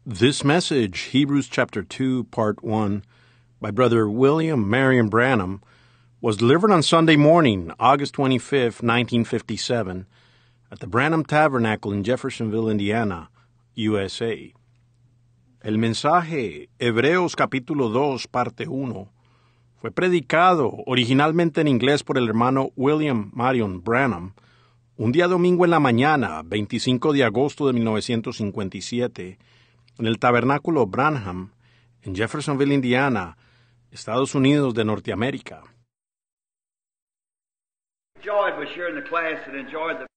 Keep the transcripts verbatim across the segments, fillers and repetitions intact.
This message, Hebrews chapter two, part one, by Brother William Marion Branham, was delivered on Sunday morning, August twenty-fifth, nineteen fifty-seven, at the Branham Tabernacle in Jeffersonville, Indiana, U S A. El mensaje, Hebreos capítulo dos, parte uno, fue predicado originalmente en inglés por el hermano William Marion Branham, un día domingo en la mañana, veinticinco de agosto de mil novecientos cincuenta y siete, en el Tabernáculo Branham, en Jeffersonville, Indiana, Estados Unidos de Norteamérica. Enjoyed was sharing the class and enjoyed the.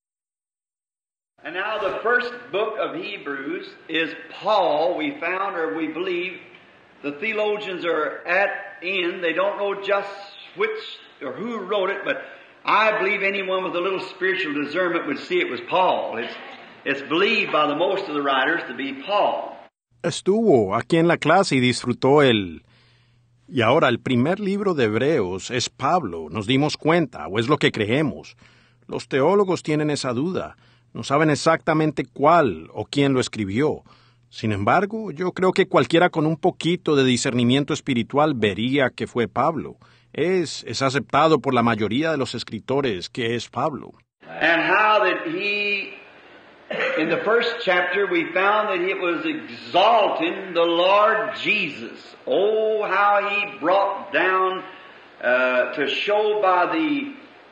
And now the first book of Hebrews is Paul. We found, or we believe, the theologians are at in. They don't know just which or who wrote it, but I believe anyone with a little spiritual discernment would see it was Paul. It's it's believed by the most of the writers to be Paul. Estuvo aquí en la clase y disfrutó el... Y ahora el primer libro de Hebreos es Pablo, nos dimos cuenta, o es lo que creemos. Los teólogos tienen esa duda, no saben exactamente cuál o quién lo escribió. Sin embargo, yo creo que cualquiera con un poquito de discernimiento espiritual vería que fue Pablo. Es, es aceptado por la mayoría de los escritores que es Pablo. And how that he... In the first chapter, we found that it was exalting the Lord Jesus. Oh, how he brought down uh, to show by the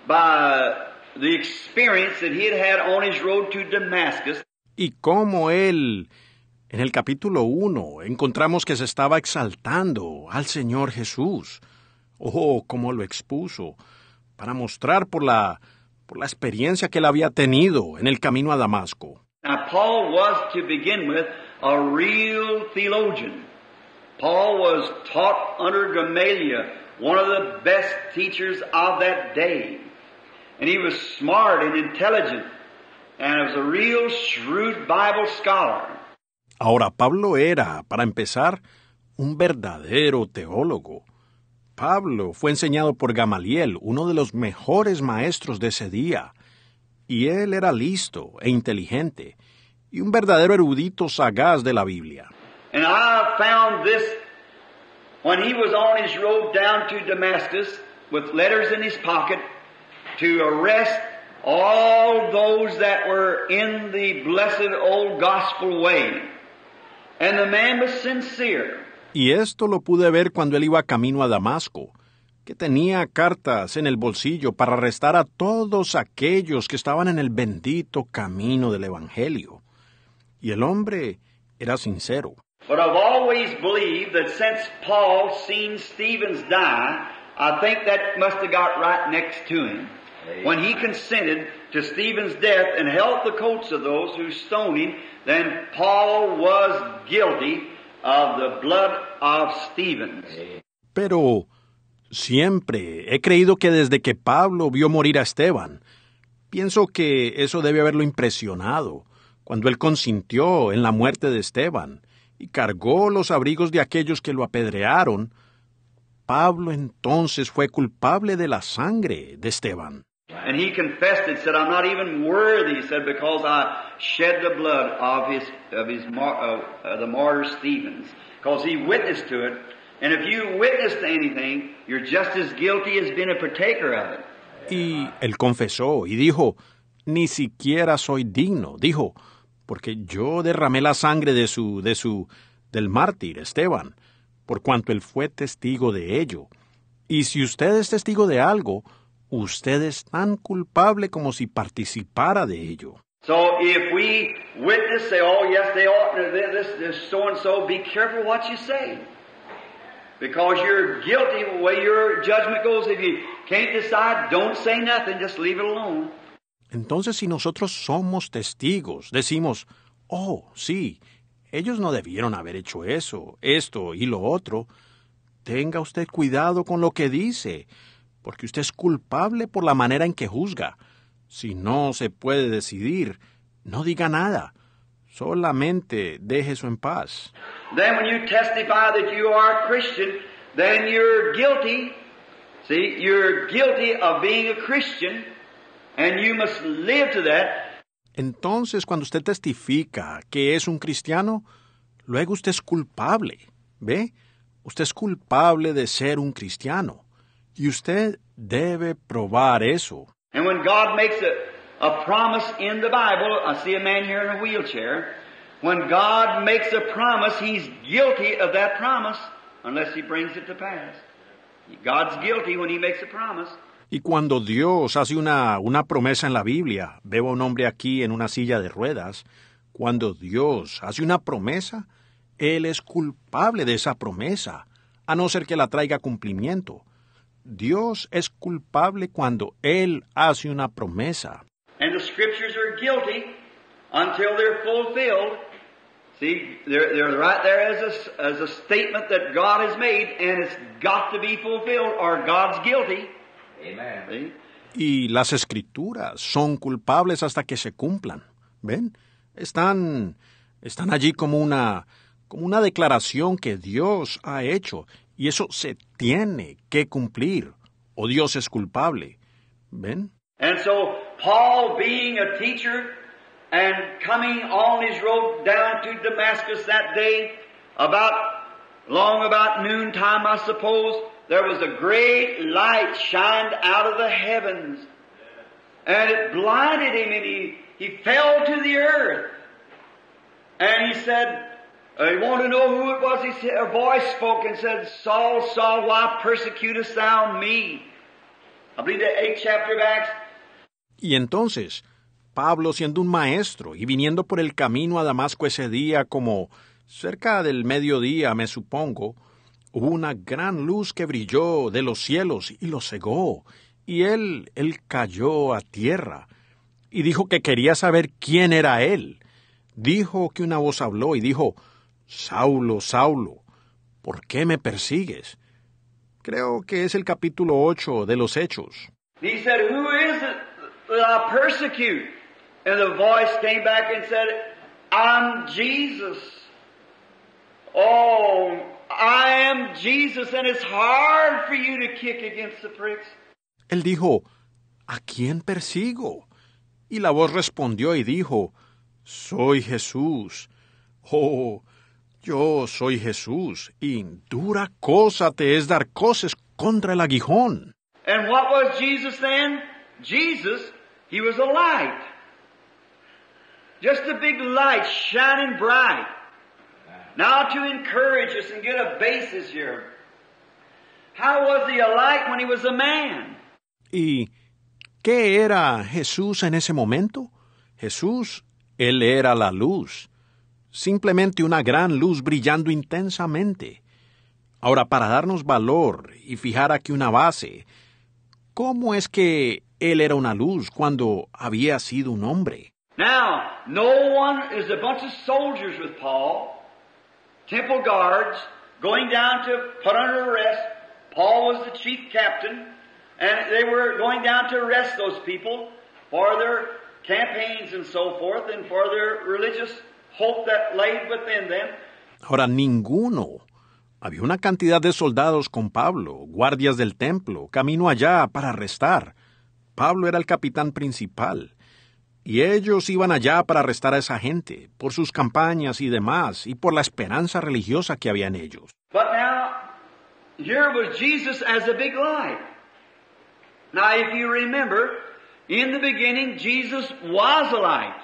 by the experience that he had had on his road to Damascus. Y cómo él, en el capítulo uno, encontramos que se estaba exaltando al Señor Jesús. Oh, cómo lo expuso, para mostrar por la... por la experiencia que él había tenido en el camino a Damasco. Now, Paul was, to begin with, a real theologian. Paul was taught under Gamaliel, one of the best teachers of that day. And he was smart and intelligent, and was a real shrewd Bible scholar. Ahora, Pablo era, para empezar, un verdadero teólogo. Pablo fue enseñado por Gamaliel, uno de los mejores maestros de ese día, y él era listo e inteligente, y un verdadero erudito sagaz de la Biblia. And I found this when he was on his road down to Damascus with letters in his pocket to arrest all those that were in the blessed old gospel way. And the man was sincere. Y esto lo pude ver cuando él iba camino a Damasco, que tenía cartas en el bolsillo para arrestar a todos aquellos que estaban en el bendito camino del Evangelio. Y el hombre era sincero. But I've always believed that since Paul seen Stephen die, I think that must have got right next to him. When he consented to Stephen's death and held the coats of those who stoned him, then Paul was guilty of the blood of Stephen. Pero siempre he creído que desde que Pablo vio morir a Esteban, pienso que eso debe haberlo impresionado, cuando él consintió en la muerte de Esteban y cargó los abrigos de aquellos que lo apedrearon. Pablo entonces fue culpable de la sangre de Esteban. And he confessed it, said, I'm not even worthy, he said, because I shed the blood of his, of his, uh, uh, the martyr Stephen. Because he witnessed to it. And if you witness to anything, you're just as guilty as being a partaker of it. Y él confesó y dijo, ni siquiera soy digno, dijo, porque yo derramé la sangre de su, de su, del mártir Esteban, por cuanto él fue testigo de ello. Y si usted es testigo de algo, usted es tan culpable como si participara de ello. So if we witness, say, oh yes, they ought to, this, this so-and-so, be careful what you say. Because you're guilty the way your judgment goes. If you can't decide, don't say nothing, just leave it alone. Entonces, si nosotros somos testigos, decimos, oh, sí, ellos no debieron haber hecho eso, esto y lo otro, tenga usted cuidado con lo que dice, porque usted es culpable por la manera en que juzga. Si no se puede decidir, no diga nada. Solamente deje eso en paz. Then when you testify that you are a Christian, then you're guilty. See, you're guilty of being a Christian, and you must live to that. Entonces, cuando usted testifica que es un cristiano, luego usted es culpable, ¿ve? Usted es culpable de ser un cristiano. Y usted debe probar eso. And when God makes a, a promise in the Bible, I see a man here in a wheelchair. When God makes a promise, He's guilty of that promise unless He brings it to pass. God's guilty when He makes a promise. Y cuando Dios hace una, una promesa en la Biblia, veo a un hombre aquí en una silla de ruedas, cuando Dios hace una promesa, Él es culpable de esa promesa, a no ser que la traiga a cumplimiento. Dios es culpable cuando Él hace una promesa. And the Scriptures are guilty until they're fulfilled. See, they're, they're right there as a, as a statement that God has made, and it's got to be fulfilled or God's guilty. Amen. ¿Sí? Y las Escrituras son culpables hasta que se cumplan. ¿Ven? Están, están allí como una, como una declaración que Dios ha hecho, y eso se tiene que cumplir, o Dios es culpable. ¿Ven? And so, Paul, being a teacher and coming on his road down to Damascus that day, about, long about noontime, I suppose, there was a great light shined out of the heavens. And it blinded him, and he, he fell to the earth. And he said, uh, he wanted to know who it was. He said, a voice spoke and said, Saul, Saul, why persecutest thou me? I believe the eighth chapter of Acts. Y entonces, Pablo, siendo un maestro y viniendo por el camino a Damasco ese día, como cerca del mediodía, me supongo, hubo una gran luz que brilló de los cielos y lo cegó, y él, él cayó a tierra, y dijo que quería saber quién era él. Dijo que una voz habló y dijo, Saulo, Saulo, ¿por qué me persigues? Creo que es el capítulo ocho de los Hechos. He said, who is it that I persecute? And the voice came back and said, I'm Jesus. Oh, I am Jesus, and it's hard for you to kick against the pricks. Él dijo, ¿a quién persigo? Y la voz respondió y dijo, soy Jesús. Oh, yo soy Jesús, y dura cosa te es dar coces contra el aguijón. And what was Jesus then? Jesus, He was a light. Just a big light shining bright. Now to encourage us and get a basis here. How was He a light when He was a man? ¿Y qué era Jesús en ese momento? Jesús, Él era la luz. Simplemente una gran luz brillando intensamente. Ahora, para darnos valor y fijar aquí una base, ¿cómo es que Él era una luz cuando había sido un hombre? Now, no one is a bunch of soldiers with Paul, temple guards, going down to put under arrest. Paul was the chief captain, and they were going down to arrest those people for their campaigns and so forth, and for their religious hope that laid within them. Ahora, ninguno. Había una cantidad de soldados con Pablo, guardias del templo, camino allá para arrestar. Pablo era el capitán principal. Y ellos iban allá para arrestar a esa gente, por sus campañas y demás, y por la esperanza religiosa que había en ellos. But now, here was Jesus as a big light. Now, if you remember, in the beginning, Jesus was a light.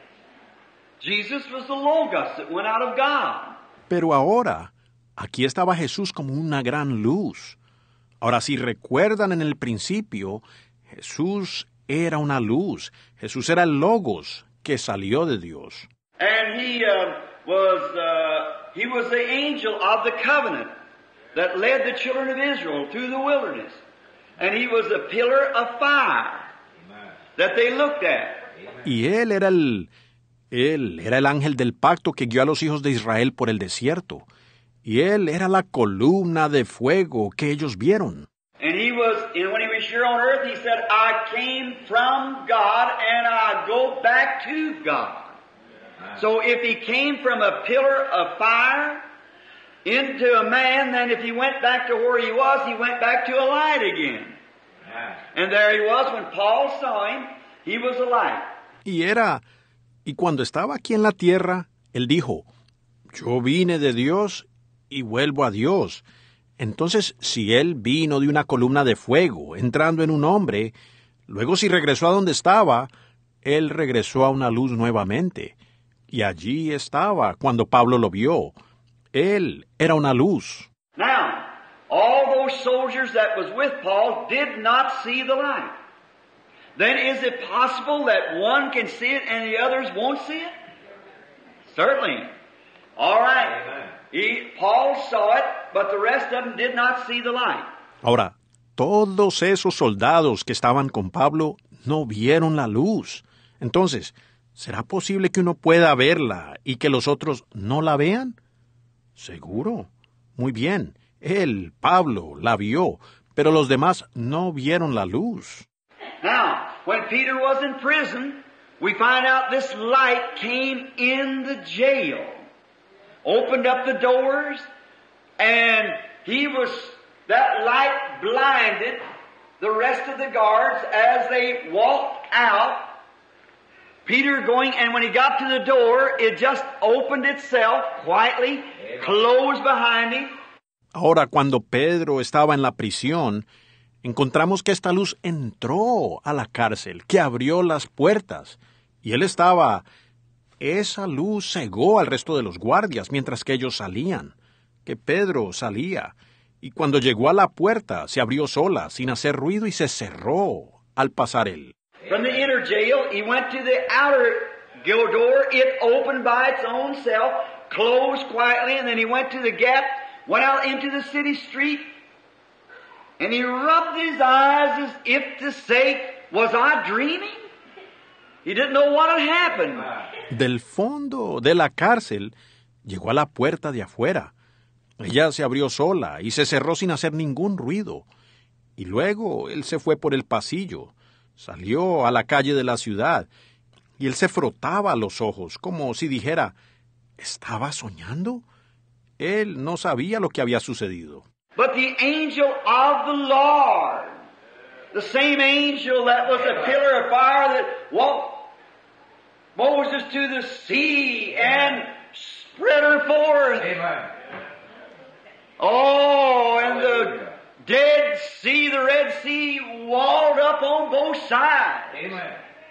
Jesus was the Logos that went out of God. Pero ahora, aquí estaba Jesús como una gran luz. Ahora, si recuerdan en el principio, Jesús era una luz. Jesús era el Logos que salió de Dios. And he uh, was uh, he was the angel of the covenant that led the children of Israel through the wilderness. And he was a pillar of fire that they looked at. Y él era el él era el ángel del pacto que guió a los hijos de Israel por el desierto. Y él era la columna de fuego que ellos vieron. And he was, and when he was here on earth, he said, I came from God and I go back to God. So if he came from a pillar of fire into a man, then if he went back to where he was, he went back to a light again. And there he was, when Paul saw him, he was a light. Y era, y cuando estaba aquí en la tierra, él dijo, Yo vine de Dios y vuelvo a Dios. Entonces, si él vino de una columna de fuego, entrando en un hombre, luego si regresó a donde estaba, él regresó a una luz nuevamente. Y allí estaba cuando Pablo lo vio. Él era una luz. Now, all those soldiers that was with Paul did not see the light. Then is it possible that one can see it and the others won't see it? Certainly. All right. He, Paul saw it, but the rest of them did not see the light. Ahora, todos esos soldados que estaban con Pablo no vieron la luz. Entonces, ¿será posible que uno pueda verla y que los otros no la vean? Seguro. Muy bien. Él, Pablo, la vio, pero los demás no vieron la luz. Now, when Peter was in prison, we find out this light came in the jail, opened up the doors, and he was, that light blinded the rest of the guards as they walked out. Peter going, and when he got to the door, it just opened itself quietly, closed behind him. Ahora, cuando Pedro estaba en la prisión, encontramos que esta luz entró a la cárcel, que abrió las puertas, y él estaba... Esa luz cegó al resto de los guardias mientras que ellos salían, que Pedro salía, y cuando llegó a la puerta se abrió sola, sin hacer ruido, y se cerró al pasar él. From the inner jail, he went to the outer door. It opened by its own self, closed quietly, and then he went to the gap, went out into the city street, and he rubbed his eyes as if to say, was I dreaming? He didn't know what had happened. Del fondo de la cárcel llegó a la puerta de afuera. Ella se abrió sola y se cerró sin hacer ningún ruido. Y luego él se fue por el pasillo, salió a la calle de la ciudad, y él se frotaba los ojos, como si dijera, ¿estaba soñando? Él no sabía lo que había sucedido. But the angel of the Lord, the same angel that was a pillar of fire that walked Moses to the sea and spread her forth. Amen. Oh, and the Dead Sea, the Red Sea, walled up on both sides. Amen.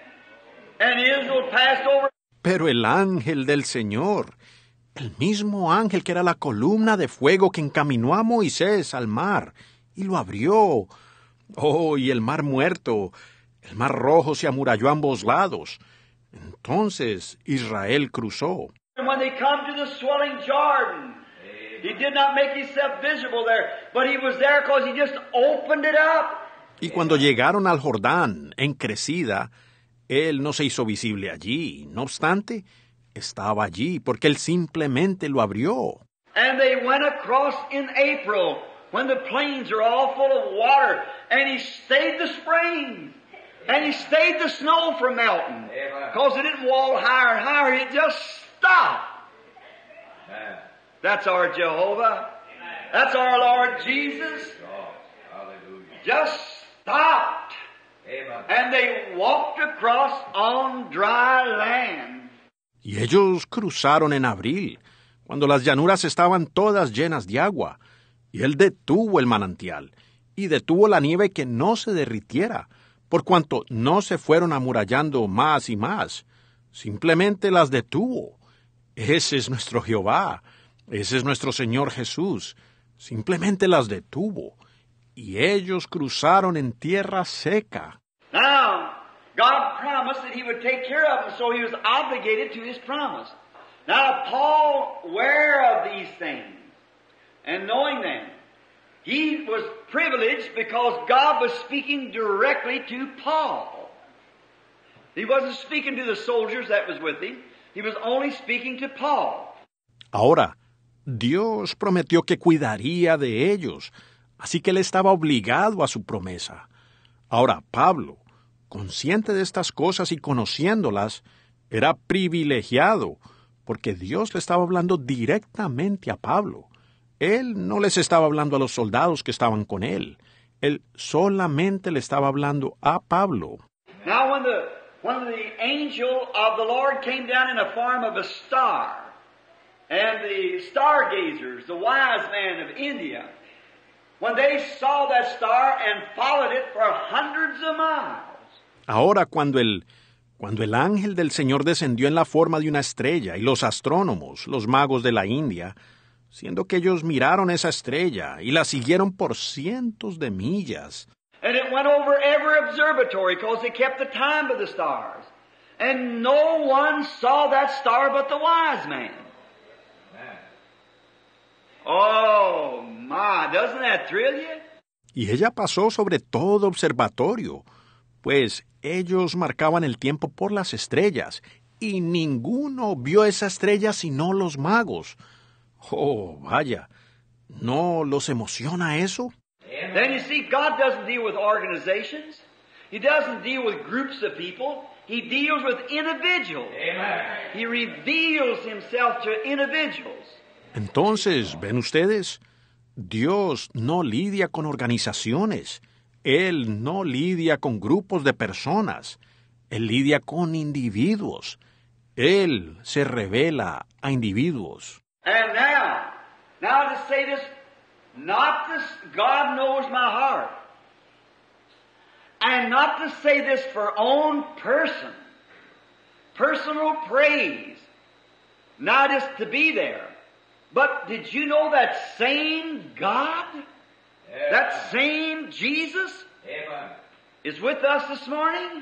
And Israel passed over. Pero el ángel del Señor, el mismo ángel que era la columna de fuego que encaminó a Moisés al mar y lo abrió. Oh, y el mar muerto, el mar rojo se amuralló a ambos lados. Entonces Israel cruzó. And when they come to the swelling Jordan, he did not make himself visible there, but he was there because he just opened it up. Y cuando llegaron al Jordán, en crecida, él no se hizo visible allí. No obstante, estaba allí porque él simplemente lo abrió. And they went across in April when the plains are all full of water, and he stayed the springs. And he stayed the snow from melting. Because it didn't wall higher and higher, it just stopped. Amen. That's our Jehovah. That's our Lord Jesus. God. Hallelujah. Just stopped. Amen. And they walked across on dry land. Y ellos cruzaron en abril, cuando las llanuras estaban todas llenas de agua, y él detuvo el manantial, y detuvo la nieve que no se derritiera, por cuanto no se fueron amurallando más y más. Simplemente las detuvo. Ese es nuestro Jehová. Ese es nuestro Señor Jesús. Simplemente las detuvo. Y ellos cruzaron en tierra seca. Now, God promised that He would take care of them, so He was obligated to His promise. Now, Paul, aware of these things and knowing them, he was privileged because God was speaking directly to Paul. He wasn't speaking to the soldiers that was with him. He was only speaking to Paul. Ahora, Dios prometió que cuidaría de ellos, así que él estaba obligado a su promesa. Ahora, Pablo, consciente de estas cosas y conociéndolas, era privilegiado, porque Dios le estaba hablando directamente a Pablo. Él no les estaba hablando a los soldados que estaban con él. Él solamente le estaba hablando a Pablo. Now when the, when the angel of the Lord came down in the form of a star, and the stargazers, the wise men of India, when they saw that star and followed it for hundreds of miles. Ahora, cuando el, cuando el ángel del Señor descendió en la forma de una estrella y los astrónomos, los magos de la India, siendo que ellos miraron esa estrella y la siguieron por cientos de millas. And it went over every observatory because they kept the time of the stars. And no one saw that star but the wise man. Oh, my, doesn't that thrill you? Y ella pasó sobre todo observatorio, pues ellos marcaban el tiempo por las estrellas, y ninguno vio esa estrella sino los magos. Oh, vaya, ¿no los emociona eso? Then you see, God doesn't deal with organizations. He doesn't deal with groups of people. He deals with individuals. Amen. He reveals himself to individuals. Entonces, ¿ven ustedes? Dios no lidia con organizaciones. Él no lidia con grupos de personas. Él lidia con individuos. Él se revela a individuos. And now, now to say this, not this, God knows my heart. And not to say this for own person, personal praise, not just to be there. But did you know that same God, Amen. that same Jesus, Amen. is with us this morning?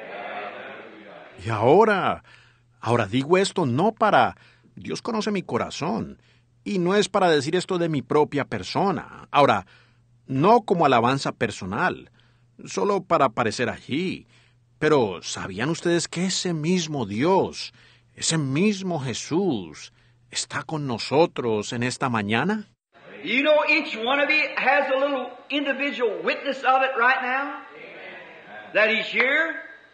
Y ahora, ahora digo esto no para... Dios conoce mi corazón, y no es para decir esto de mi propia persona. Ahora, no como alabanza personal, solo para aparecer allí. Pero, ¿sabían ustedes que ese mismo Dios, ese mismo Jesús, está con nosotros en esta mañana? You know, each one of you has a little individual witness of it right now. That He's here,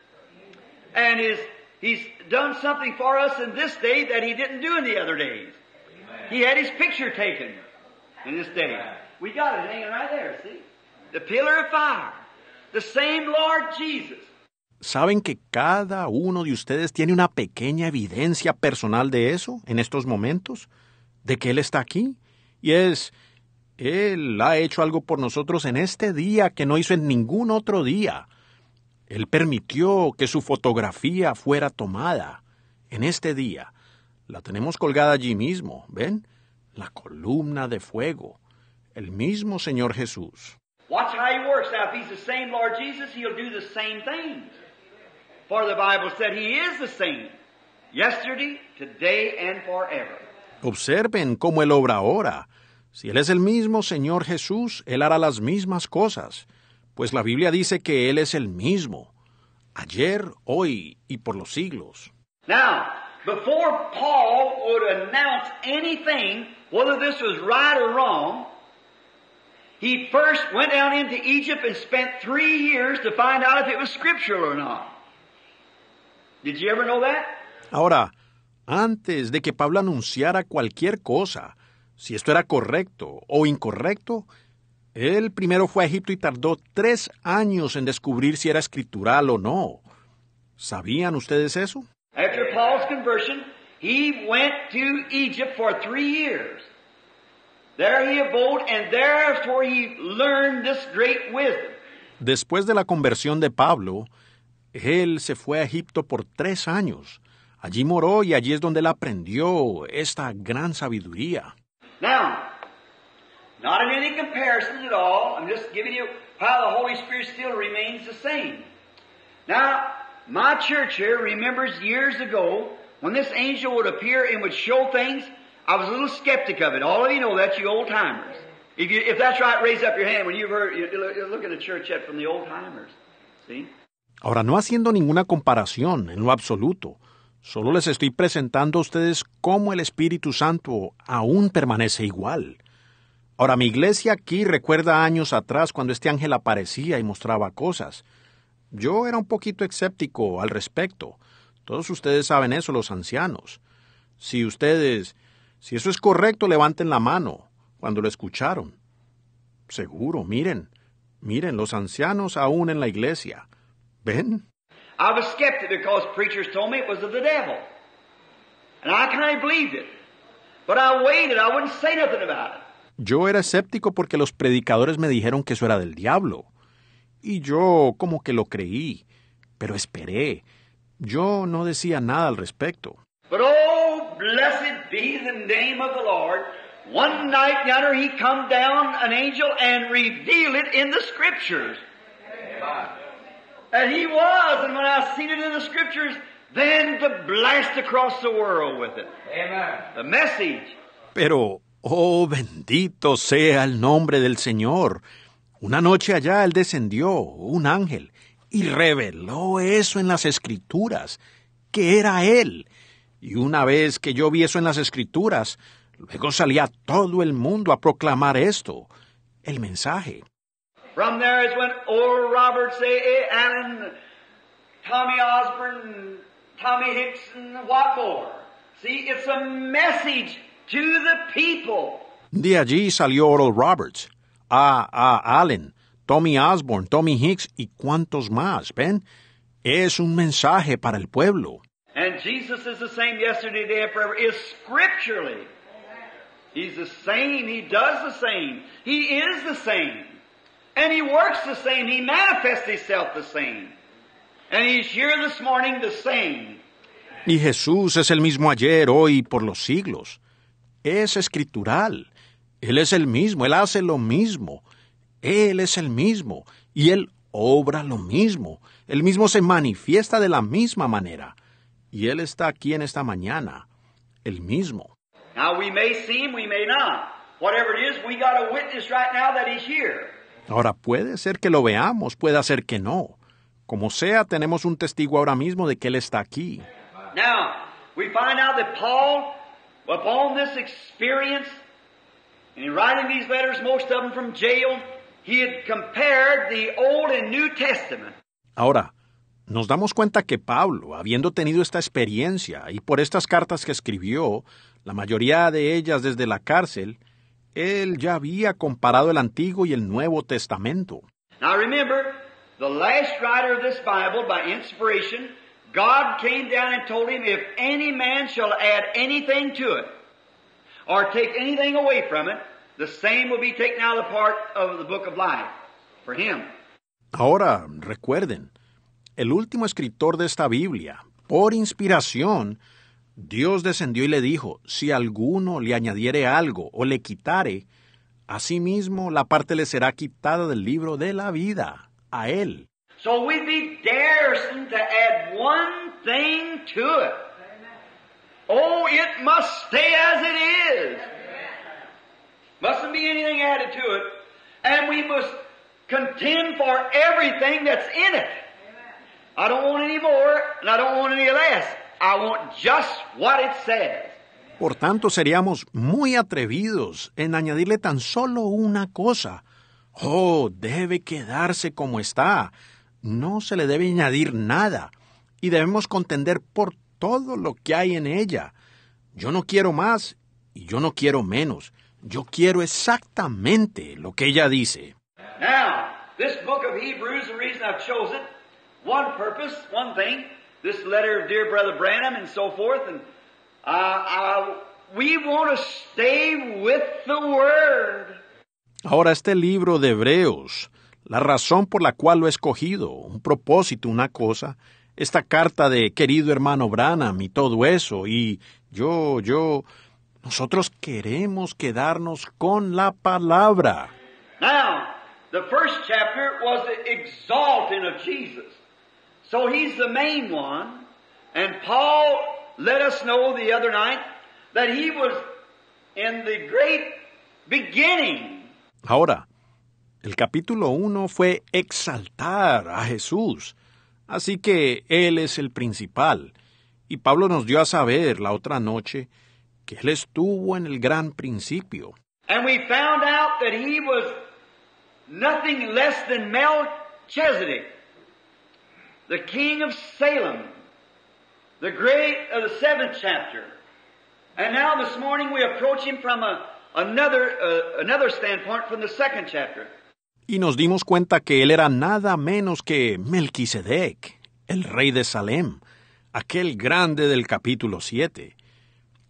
and is He's done something for us in this day that He didn't do in the other days. He had His picture taken in this day. We got it hanging right there, see? The pillar of fire. The same Lord Jesus. ¿Saben que cada uno de ustedes tiene una pequeña evidencia personal de eso en estos momentos? ¿De que Él está aquí? Y es, Él ha hecho algo por nosotros en este día que no hizo en ningún otro día. Él permitió que su fotografía fuera tomada en este día. La tenemos colgada allí mismo, ¿ven? La columna de fuego. El mismo Señor Jesús. Watch how He works. Now, if He's the same Lord Jesus, He'll do the same things. For the Bible said He is the same, yesterday, today, and forever. Observen cómo Él obra ahora. Si Él es el mismo Señor Jesús, Él hará las mismas cosas. Pues la Biblia dice que Él es el mismo, ayer, hoy y por los siglos. Now, before Paul would announce anything, whether this was right or wrong, he first went down into Egypt and spent three years to find out if it was scriptural or not. Did you ever know that? Ahora, antes de que Pablo anunciara cualquier cosa, si esto era correcto o incorrecto, él primero fue a Egipto y tardó tres años en descubrir si era escritural o no. ¿Sabían ustedes eso? After Paul's conversion, he went to Egypt for three years. There he abode, and there's where he learned this great wisdom. Después de la conversión de Pablo, él se fue a Egipto por tres años. Allí moró y allí es donde él aprendió esta gran sabiduría. Now, not in any comparison at all. I'm just giving you how the Holy Spirit still remains the same. Now, my church here remembers years ago when this angel would appear and would show things. I was a little skeptic of it. All of you know that, you old timers. If you, if that's right, raise up your hand when you've heard. You look at the church yet from the old timers. See? Ahora, no haciendo ninguna comparación en lo absoluto, solo les estoy presentando a ustedes cómo el Espíritu Santo aún permanece igual. Ahora, mi iglesia aquí recuerda años atrás cuando este ángel aparecía y mostraba cosas. Yo era un poquito escéptico al respecto. Todos ustedes saben eso, los ancianos. Si ustedes, si eso es correcto, levanten la mano cuando lo escucharon. Seguro, miren, miren, los ancianos aún en la iglesia. ¿Ven? I was skeptic because preachers told me it was of the devil. And I kind of believed it. But I waited. I wouldn't say nothing about it. Yo era escéptico porque los predicadores me dijeron que eso era del diablo. Y yo como que lo creí, pero esperé. Yo no decía nada al respecto. But oh, blessed be the name of the Lord. One night yonder he come down, an angel, and revealed it in the Scriptures. Amen. And he was, and when I seen it in the Scriptures, then to blast across the world with it. Amen. The message. Pero, oh, bendito sea el nombre del Señor. Una noche allá él descendió, un ángel, y reveló eso en las Escrituras, que era él. Y una vez que yo vi eso en las Escrituras, luego salía todo el mundo a proclamar esto, el mensaje. From there is when Oral Roberts, A. A. Allen, Tommy Osborne, Tommy Hicks, and what more. See, it's a message to the people. De allí salió Oral Roberts, A. A. Allen, Tommy Osborne, Tommy Hicks y cuantos más, ¿ven? Es un mensaje para el pueblo. And Jesus is the same yesterday, today, and forever, is scripturally. He's the same. He does the same. He is the same. And He works the same. He manifests Himself the same. And He's here this morning the same. Y Jesús es el mismo ayer, hoy y por los siglos. Es escritural. Él es el mismo. Él hace lo mismo. Él es el mismo. Y Él obra lo mismo. Él mismo se manifiesta de la misma manera. Y Él está aquí en esta mañana. El mismo. Now we may see Him, we may not. Whatever it is, we got a witness right now that He's here. Ahora puede ser que lo veamos, puede ser que no. Como sea, tenemos un testigo ahora mismo de que Él está aquí. Now, we find out that Paul, upon this experience, and in writing these letters, most of them from jail, he had compared the Old and New Testament. Ahora, nos damos cuenta que Pablo, habiendo tenido esta experiencia y por estas cartas que escribió, la mayoría de ellas desde la cárcel, él ya había comparado el Antiguo y el Nuevo Testamento. Now remember, the last writer of this Bible, by inspiration, God came down and told him, if any man shall add anything to it, or take anything away from it, the same will be taken out of the part of the book of life for him. Ahora, recuerden, el último escritor de esta Biblia, por inspiración, Dios descendió y le dijo, si alguno le añadiere algo o le quitare, asimismo la parte le será quitada del libro de la vida, a él. So we'd be daresome to add one thing to it. Oh, it must stay as it is. Mustn't be anything added to it. And we must contend for everything that's in it. I don't want any more, and I don't want any less. I want just what it says. Por tanto, seríamos muy atrevidos en añadirle tan solo una cosa. Oh, debe quedarse como está. No se le debe añadir nada. Y debemos contender por todo lo que hay en ella. Yo no quiero más y yo no quiero menos. Yo quiero exactamente lo que ella dice. Now, this book of Hebrews, the reason I've chosen it, one purpose, one thing, this letter of dear Brother Branham and so forth, and uh, uh, we want to stay with the Word. Ahora este libro de Hebreos, la razón por la cual lo he escogido, un propósito, una cosa, esta carta de querido hermano Branham y todo eso, y yo, yo, nosotros queremos quedarnos con la palabra. Now, the first chapter was the exalting of Jesus. So he's the main one. And Paul let us know the other night that he was in the great beginning. Ahora, el capítulo uno fue exaltar a Jesús. Así que Él es el principal. Y Pablo nos dio a saber la otra noche que Él estuvo en el gran principio. And we found out that he was nothing less than Melchizedek, the king of Salem, the great of the seventh chapter. And now this morning we approach him from a, another, uh, another standpoint from the second chapter. Y nos dimos cuenta que él era nada menos que Melquisedec, el rey de Salem, aquel grande del capítulo siete.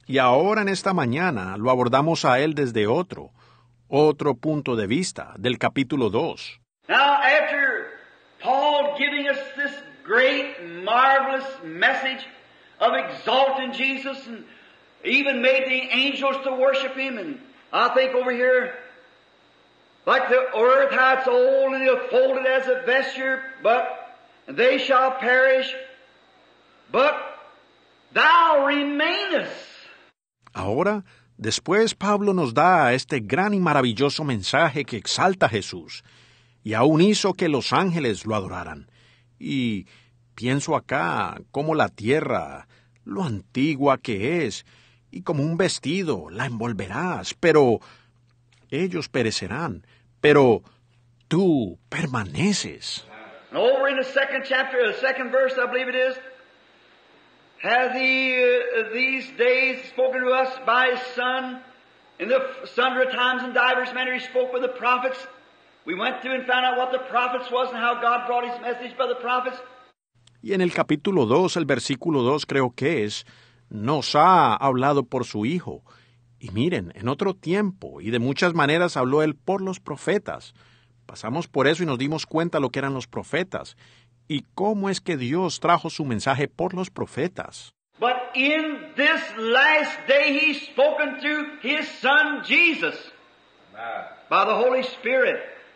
Y ahora en esta mañana lo abordamos a él desde otro, otro punto de vista del capítulo dos. Now, after Paul giving us this great, marvelous message of exalting Jesus and even made the angels to worship Him, and I think over here, like the earth, how it's old and folded as a vesture, but they shall perish, but thou remainest. Ahora, después Pablo nos da este gran y maravilloso mensaje que exalta a Jesús, y aún hizo que los ángeles lo adoraran. Y pienso acá cómo la tierra, lo antigua que es, y como un vestido la envolverás, pero ellos perecerán, pero tú permaneces. And over in the second chapter, the second verse, I believe it is, hath he uh, these days spoken to us by his Son, in the sundry times and divers manner he spoke with the prophets. We went through and found out what the prophets was and how God brought His message by the prophets. Y en el capítulo dos, el versículo dos creo que es, nos ha hablado por su Hijo. Y miren, en otro tiempo y de muchas maneras habló Él por los profetas. Pasamos por eso y nos dimos cuenta lo que eran los profetas y cómo es que Dios trajo su mensaje por los profetas. But in this last day He's spoken through His Son Jesus by the Holy Spirit.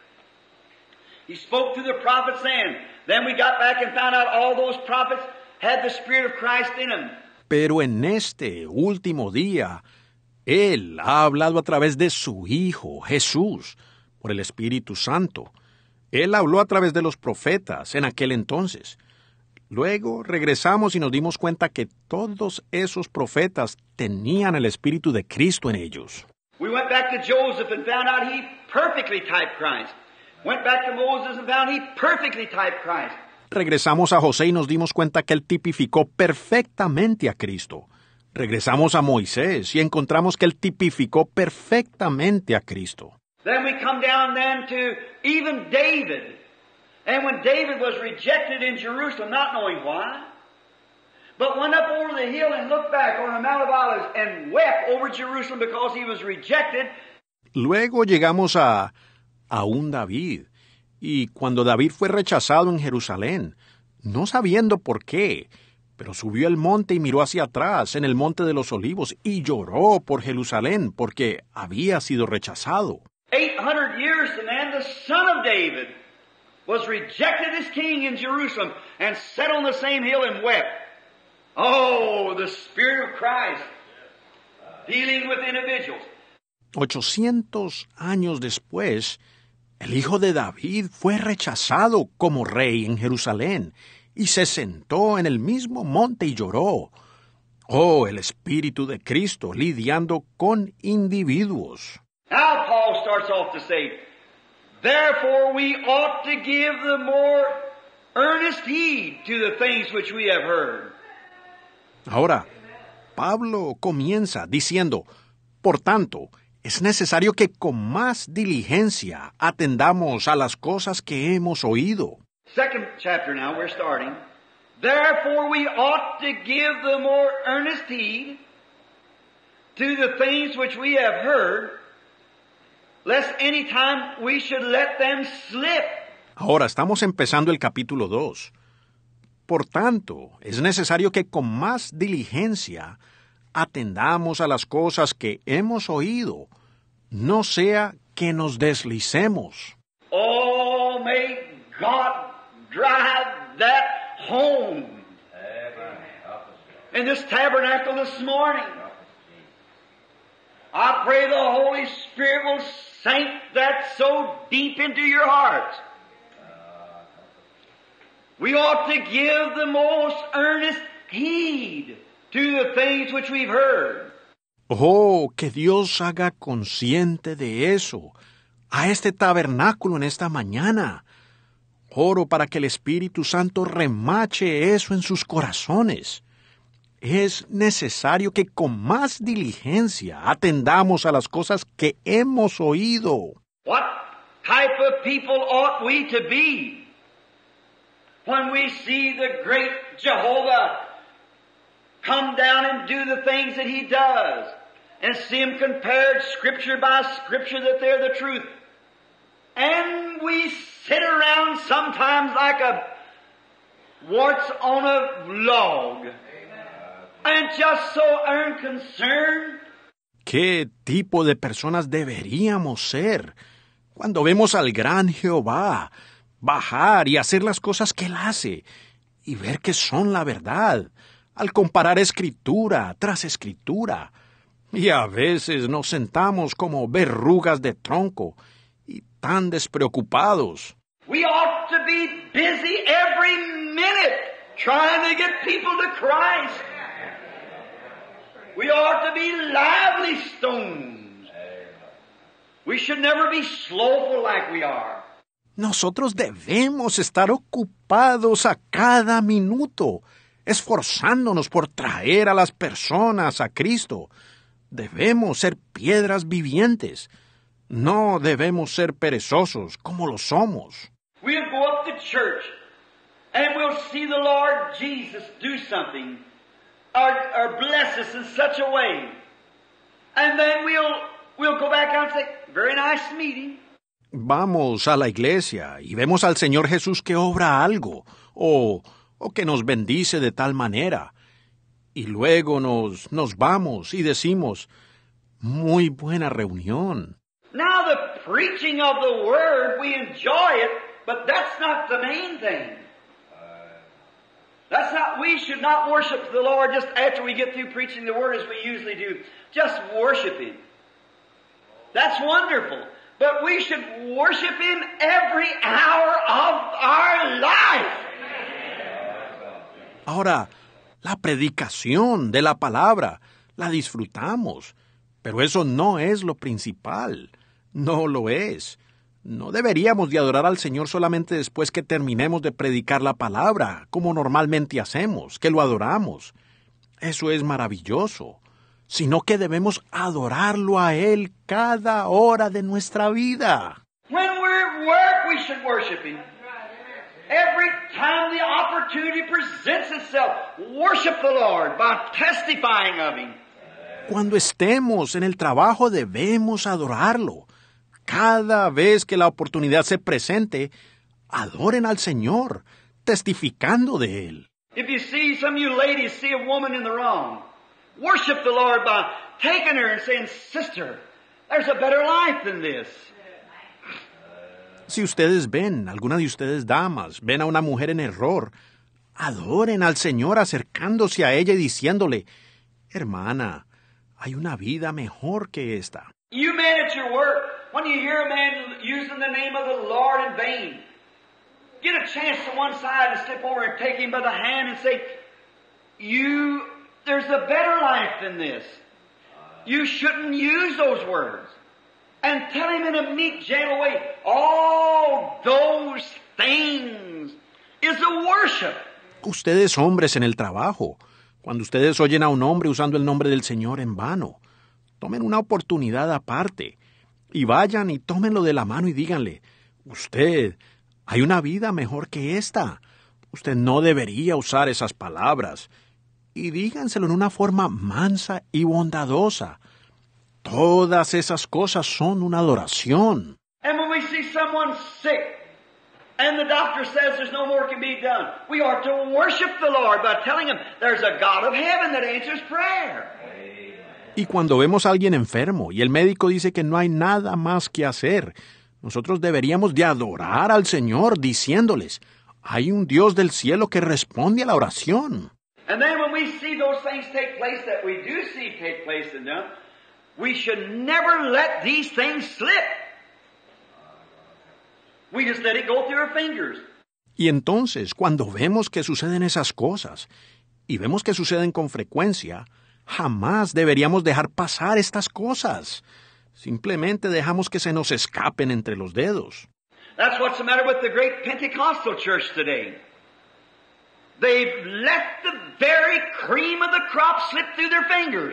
He spoke to the prophets then. Then we got back and found out all those prophets had the Spirit of Christ in them. Pero en este último día, Él ha hablado a través de su Hijo, Jesús, por el Espíritu Santo. Él habló a través de los profetas en aquel entonces. Luego regresamos y nos dimos cuenta que todos esos profetas tenían el Espíritu de Cristo en ellos. We went back to Joseph and found out he perfectly typed Christ. Went back to Moses and found he perfectly typed Christ. Regresamos a José y nos dimos cuenta que él tipificó perfectamente a Cristo. Regresamos a Moisés y encontramos que él tipificó perfectamente a Cristo. Then we come down then to even David. And when David was rejected in Jerusalem, not knowing why, but went up over the hill and looked back on the Mount of Olives and wept over Jerusalem because he was rejected. Luego llegamos a a un David, y cuando David fue rechazado en Jerusalén, no sabiendo por qué, pero subió el monte y miró hacia atrás en el monte de los olivos y lloró por Jerusalén porque había sido rechazado. Eight hundred years and then the son of David was rejected as king in Jerusalem and sat on the same hill and wept. Oh, the Spirit of Christ dealing with individuals. Ochocientos años después, el hijo de David fue rechazado como rey en Jerusalén y se sentó en el mismo monte y lloró. Oh, el Espíritu de Cristo lidiando con individuos. Now Paul starts off to say, therefore we ought to give the more earnest heed to the things which we have heard. Ahora, Pablo comienza diciendo, por tanto, es necesario que con más diligencia atendamos a las cosas que hemos oído. Second chapter now, we're starting. Therefore we ought to give the more earnest heed to the things which we have heard, lest any time we should let them slip. Ahora estamos empezando el capítulo dos. Por tanto, es necesario que con más diligencia atendamos a las cosas que hemos oído, no sea que nos deslicemos. Oh, may God drive that home in this tabernacle this morning. I pray the Holy Spirit will sink that so deep into your hearts. We ought to give the most earnest heed to the things which we've heard. Oh, que Dios haga consciente de eso, a este tabernáculo en esta mañana. Oro para que el Espíritu Santo remache eso en sus corazones. Es necesario que con más diligencia atendamos a las cosas que hemos oído. What type of people ought we to be when we see the great Jehovah come down and do the things that he does, and see him compared scripture by scripture that they're the truth. And we sit around sometimes like a warts on a log, and just so unconcerned. ¿Qué tipo de personas deberíamos ser cuando vemos al gran Jehová bajar y hacer las cosas que Él hace y ver que son la verdad, al comparar escritura tras escritura? Y a veces nos sentamos como verrugas de tronco y tan despreocupados. We ought to be busy every minute trying to get people to Christ. We ought to be lively stones. We should never be slowful like we are. Nosotros debemos estar ocupados a cada minuto, esforzándonos por traer a las personas a Cristo. Debemos ser piedras vivientes. No debemos ser perezosos como lo somos. We'll go up to church and we'll see the Lord Jesus do something or, or bless us in such a way. And then we'll, we'll go back out and say, very nice meeting. Vamos a la iglesia y vemos al Señor Jesús que obra algo o, o que nos bendice de tal manera. Y luego nos, nos vamos y decimos, muy buena reunión. Now the preaching of the Word, we enjoy it, but that's not the main thing. That's not, we should not worship the Lord just after we get through preaching the Word as we usually do. Just worship Him. That's wonderful. But we should worship Him every hour of our life. Ahora, la predicación de la palabra la disfrutamos, pero eso no es lo principal. No lo es. No deberíamos de adorar al Señor solamente después que terminemos de predicar la palabra, como normalmente hacemos, que lo adoramos. Eso es maravilloso. Sino que debemos adorarlo a Él cada hora de nuestra vida. When we're at work, we should worship Him. Every time the opportunity presents itself, worship the Lord by testifying of Him. Cuando estemos en el trabajo debemos adorarlo. Cada vez que la oportunidad se presente, adoren al Señor, testificando de Él. If you see, some of you ladies see a woman in the wrong, worship the Lord by taking her and saying, Sister, there's a better life than this. Si ustedes ven, alguna de ustedes damas, ven a una mujer en error, adoren al Señor acercándose a ella y diciéndole, hermana, hay una vida mejor que esta. You men at your work, when you hear a man using the name of the Lord in vain, get a chance to one side and step over and take him by the hand and say, you, there's a better life than this. You shouldn't use those words. And tell him in a meek, gentle way, all those things is a worship. Ustedes hombres en el trabajo, cuando ustedes oyen a un hombre usando el nombre del Señor en vano, tomen una oportunidad aparte y vayan y tómenlo de la mano y díganle, usted, hay una vida mejor que esta. Usted no debería usar esas palabras. Y díganselo en una forma mansa y bondadosa. Todas esas cosas son una adoración. And when we see someone sick, and the doctor says there's no more can be done, we ought to worship the Lord by telling him there's a God of heaven that answers prayer. Y cuando vemos a alguien enfermo y el médico dice que no hay nada más que hacer, nosotros deberíamos de adorar al Señor diciéndoles, hay un Dios del cielo que responde a la oración. And then when we see those things take place that we do see take place in them, we should never let these things slip. We just let it go through our fingers. Y entonces, cuando vemos que suceden esas cosas, y vemos que suceden con frecuencia, jamás deberíamos dejar pasar estas cosas. Simplemente dejamos que se nos escapen entre los dedos. That's what's the matter with the great Pentecostal church today. They've let the very cream of the crop slip through their fingers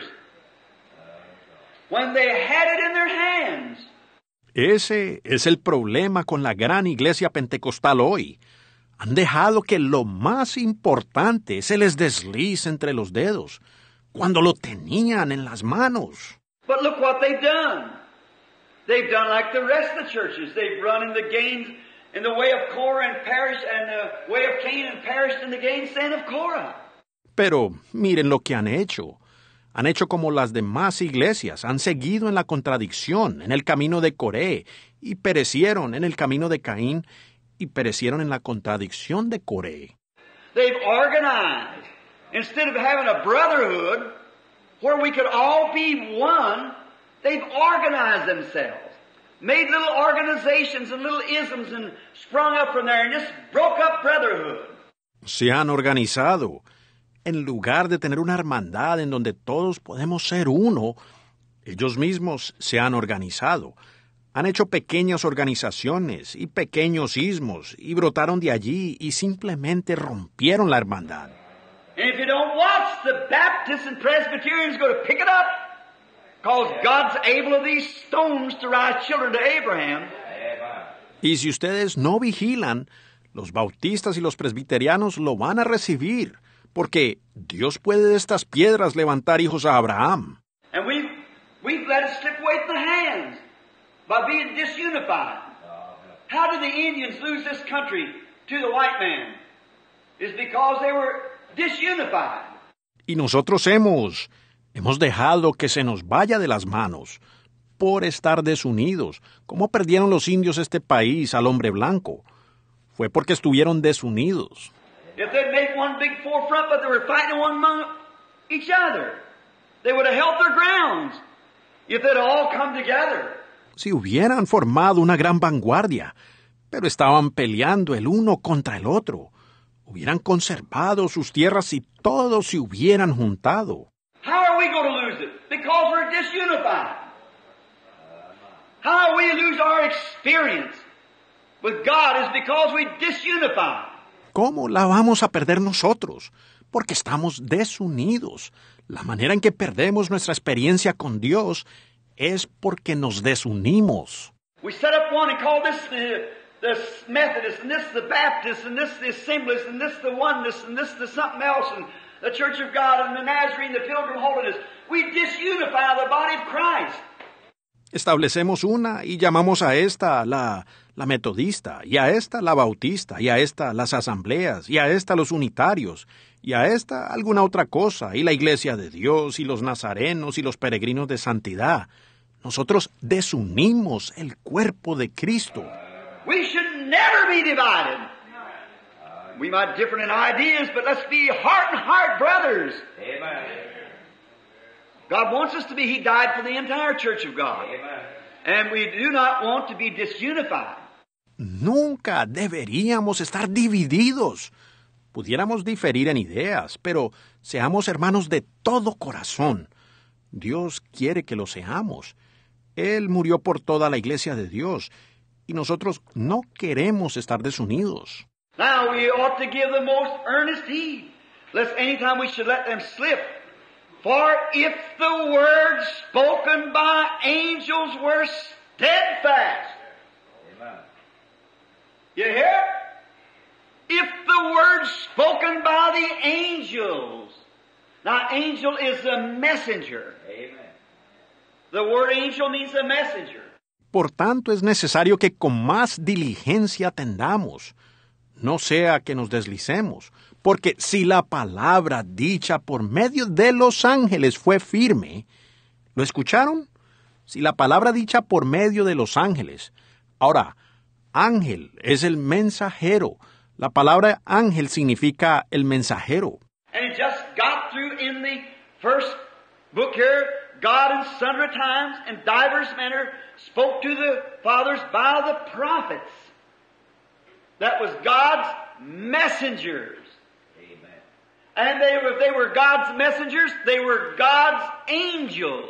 when they had it in their hands. Ese es el problema con la gran iglesia pentecostal hoy. Han dejado que lo más importante se les deslice entre los dedos, cuando lo tenían en las manos. But look what they've done. They've done like the rest of the churches. They've run in the gains in the way of Korah and perished, and the way of Cain and perished in the gainsaying of Korah. Pero miren lo que han hecho. Han hecho como las demás iglesias, han seguido en la contradicción, en el camino de Coré, y perecieron en el camino de Caín, y perecieron en la contradicción de Coré. They've organized. Instead of having a brotherhood where we could all be one, they've organized themselves, made little organizations and little isms and sprung up from there and just broke up brotherhood. Se han organizado. En lugar de tener una hermandad en donde todos podemos ser uno, ellos mismos se han organizado. Han hecho pequeñas organizaciones y pequeños ismos y brotaron de allí y simplemente rompieron la hermandad. And if you don't watch, the Baptists and Presbyterians go to pick it up, because God's able of these stones to rise children to Abraham. Y si ustedes no vigilan, los bautistas y los presbiterianos lo van a recibir, porque Dios puede de estas piedras levantar hijos a Abraham. And we've, we've let it slip away from the hands by being disunified. How did the Indians lose this country to the white man? It's because they were disunified. Y nosotros hemos, hemos dejado que se nos vaya de las manos por estar desunidos. ¿Cómo perdieron los indios este país al hombre blanco? Fue porque estuvieron desunidos. If they'd made one big forefront, but they were fighting one among each other, they would have held their grounds if they'd all come together. Si hubieran formado una gran vanguardia, pero estaban peleando el uno contra el otro, hubieran conservado sus tierras si todos se hubieran juntado. How are we going to lose it? Because we're disunified. How we lose our experience with God is because we disunify. ¿Cómo la vamos a perder nosotros? Porque estamos desunidos. La manera en que perdemos nuestra experiencia con Dios es porque nos desunimos. We set up one and call this the, the Methodist, and this the Baptist, and this the Assemblies, and this the Oneness, and this the something else, and the Church of God, and the Nazarene, the Pilgrim Holiness. We disunify the body of Christ. Establecemos una y llamamos a esta la, la metodista, y a esta la bautista, y a esta las asambleas, y a esta los unitarios, y a esta alguna otra cosa, y la iglesia de Dios, y los nazarenos, y los peregrinos de santidad. Nosotros desunimos el cuerpo de Cristo. We should never be divided. We might differ in ideas, but let's be heart and heart brothers. Amen. God wants us to be. He died for the entire Church of God. Amen. And we do not want to be disunified. Nunca deberíamos estar divididos. Pudiéramos diferir en ideas, pero seamos hermanos de todo corazón. Dios quiere que lo seamos. Él murió por toda la iglesia de Dios, y nosotros no queremos estar desunidos. Now we ought to give the most earnest heed, lest any time we should let them slip. For if the words spoken by angels were steadfast. Amen. You hear? If the words spoken by the angels. Now, angel is a messenger. Amen. The word angel means a messenger. Por tanto, es necesario que con más diligencia atendamos, no sea que nos deslicemos, porque si la palabra dicha por medio de los ángeles fue firme, ¿lo escucharon? Si la palabra dicha por medio de los ángeles. Ahora, ángel es el mensajero. La palabra ángel significa el mensajero. And it just got through in the first book here, God in sundry times and divers manner spoke to the fathers by the prophets. That was God's messengers. Amen. And they were, if they were God's messengers, they were God's angels.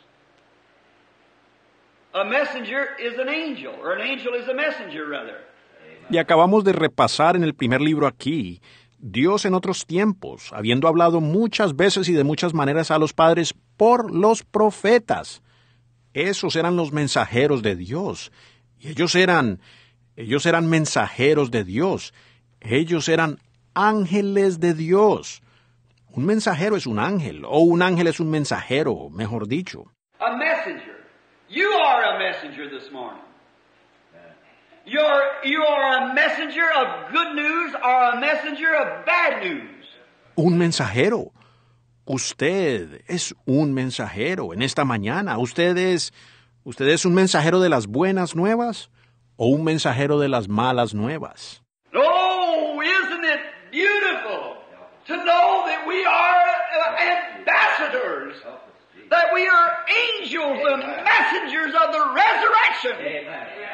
A messenger is an angel, or an angel is a messenger, rather. Y acabamos de repasar en el primer libro aquí, Dios en otros tiempos, habiendo hablado muchas veces y de muchas maneras a los padres por los profetas. Esos eran los mensajeros de Dios. Y ellos eran, ellos eran mensajeros de Dios. Ellos eran ángeles de Dios. Un mensajero es un ángel, o un ángel es un mensajero, mejor dicho. A messenger. You are a messenger this morning. You're, you are a messenger of good news or a messenger of bad news. Un mensajero. Usted es un mensajero en esta mañana. ¿Usted es, usted es un mensajero de las buenas nuevas o un mensajero de las malas nuevas? Oh, isn't it beautiful to know that we are uh, ambassadors, that we are angels and messengers of the resurrection,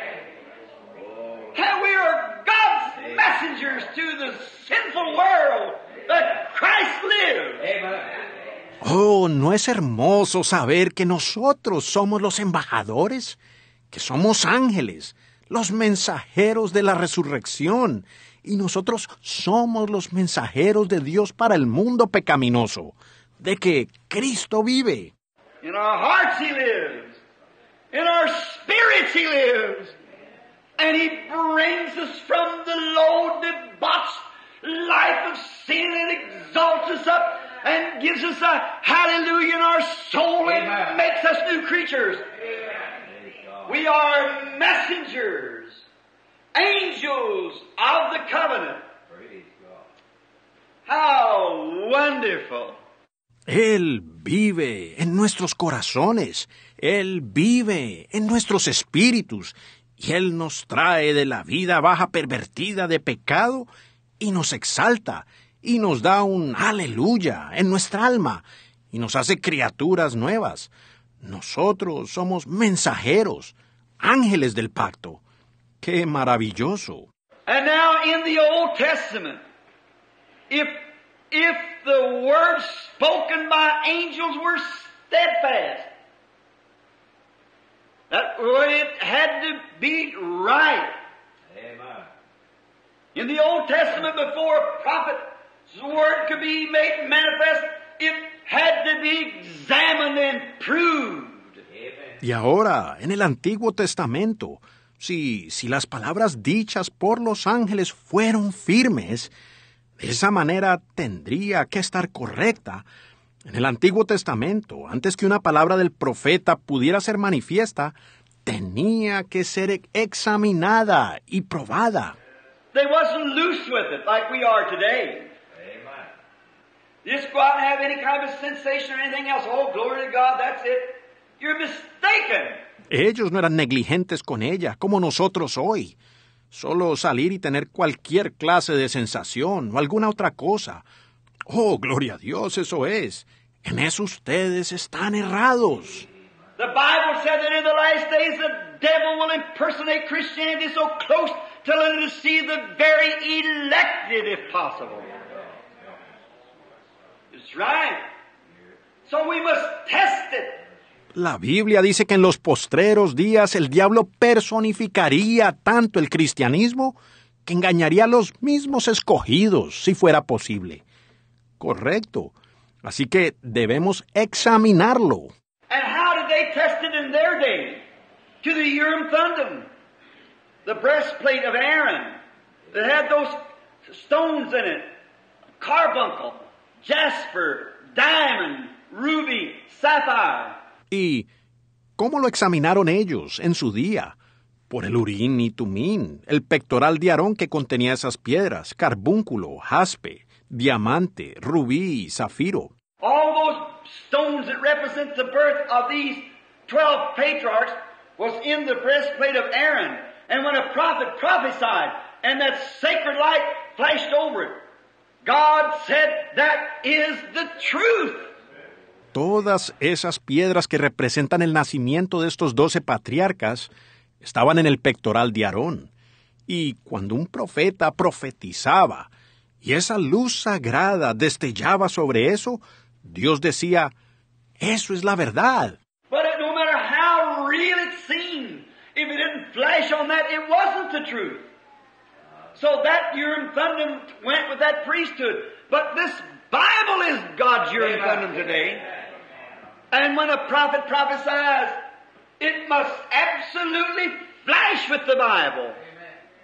and we are God's messengers to the sinful world that Christ lives. Oh, ¿no es hermoso saber que nosotros somos los embajadores? Que somos ángeles, los mensajeros de la resurrección, y nosotros somos los mensajeros de Dios para el mundo pecaminoso, de que Cristo vive. In our hearts He lives. In our spirits He lives. And He brings us from the low, debauched life of sin and exalts us up and gives us a hallelujah in our soul and makes us new creatures. We are messengers, angels of the covenant. How wonderful. Él vive en nuestros corazones, Él vive en nuestros espíritus, y Él nos trae de la vida baja pervertida de pecado y nos exalta y nos da un aleluya en nuestra alma y nos hace criaturas nuevas. Nosotros somos mensajeros, ángeles del pacto. ¡Qué maravilloso! And now in the Old Testament, if if the words spoken by angels were steadfast, that it had to be right. Amen. In the Old Testament, before a prophet's word could be made manifest, it had to be examined and proved. Amen. Y ahora, en el Antiguo Testamento, si, si las palabras dichas por los ángeles fueron firmes, de esa manera tendría que estar correcta. En el Antiguo Testamento, antes que una palabra del profeta pudiera ser manifiesta, tenía que ser examinada y probada. They wasn't loose with it like we are today. Amen. Just go out and have any kind of sensation or anything else. Oh, glory to God, that's it. You're mistaken. Ellos no eran negligentes con ella, como nosotros hoy. Solo salir y tener cualquier clase de sensación o alguna otra cosa. Oh, gloria a Dios, eso es. En eso ustedes están errados. The Bible said that in the last days the devil will impersonate Christianity so close till it will deceive the very elected if possible. It's right. So we must test it. La Biblia dice que en los postreros días el diablo personificaría tanto el cristianismo que engañaría a los mismos escogidos, si fuera posible. Correcto. Así que debemos examinarlo. And how did they test it in their day? To the Urim Thummim, the breastplate of Aaron, that had those stones in it, carbuncle, jasper, diamond, ruby, sapphire. ¿Y cómo lo examinaron ellos en su día? Por el Urín y Tumín, el pectoral de Aarón que contenía esas piedras, carbúnculo, jaspe, diamante, rubí y zafiro. All those stones that represent the birth of these twelve patriarchs was in the breastplate of Aaron. And when a prophet prophesied and that sacred light flashed over it, God said, that is the truth. Todas esas piedras que representan el nacimiento de estos doce patriarcas estaban en el pectoral de Aarón. Y cuando un profeta profetizaba y esa luz sagrada destellaba sobre eso, Dios decía, eso es la verdad. But it, no matter how real it seemed, if it didn't flash on that, it wasn't the truth. So that Urim Thummim went with that priesthood. But this Bible is God's Urim Thummim today. And when a prophet prophesies, it must absolutely flash with the Bible.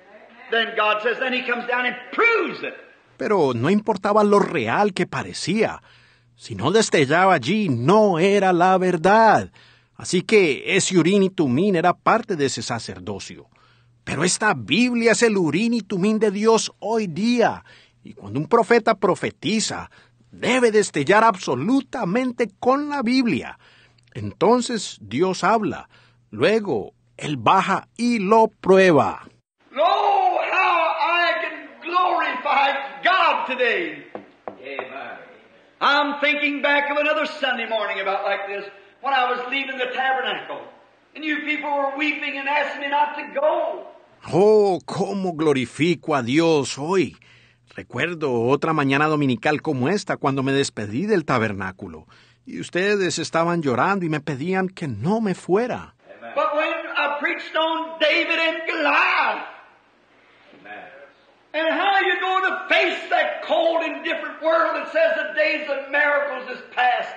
then God says, then he comes down and proves it. Pero no importaba lo real que parecía. Si no destellaba allí, no era la verdad. Así que ese Urim y Tumim era parte de ese sacerdocio. Pero esta Biblia es el Urim y Tumim de Dios hoy día. Y cuando un profeta profetiza, debe destellar absolutamente con la Biblia. Entonces Dios habla. Luego, Él baja y lo prueba. Oh, how I can glorify God today. Amen. I'm thinking back of another Sunday morning about like this, when I was leaving the tabernacle, and you people were weeping and asking me not to go. Oh, cómo glorifico a Dios hoy. Recuerdo otra mañana dominical como esta cuando me despedí del tabernáculo, y ustedes estaban llorando y me pedían que no me fuera. But when I preached on David and Goliath, Amen. and how you're going to face that cold and different world that says the days of miracles is past.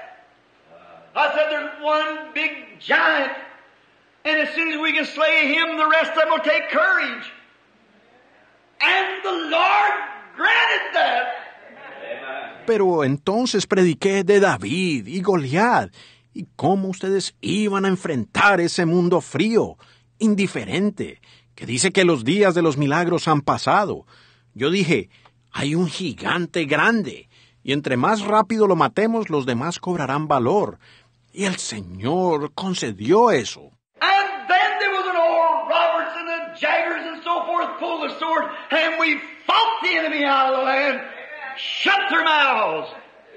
I said there's one big giant, and as soon as we can slay him, the rest of them will take courage. And the Lord granted that. Amen. Pero entonces prediqué de David y Goliat, y cómo ustedes iban a enfrentar ese mundo frío, indiferente, que dice que los días de los milagros han pasado. Yo dije, hay un gigante grande, y entre más rápido lo matemos, los demás cobrarán valor. Y el Señor concedió eso. And then there was an old Roberts and the Jaggers and so forth pulled the sword, and we fought the enemy out of the land, shut their mouths.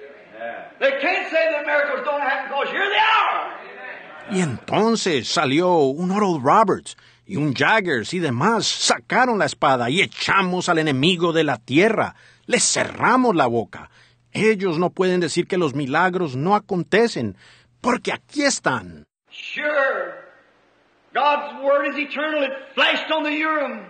They can't say that miracles don't happen because here they are. Y entonces salió un Oral Roberts y un Jaggers y demás, sacaron la espada y echamos al enemigo de la tierra. Les cerramos la boca. Ellos no pueden decir que los milagros no acontecen, porque aquí están. Sure. God's Word is eternal. It flashed on the Urim.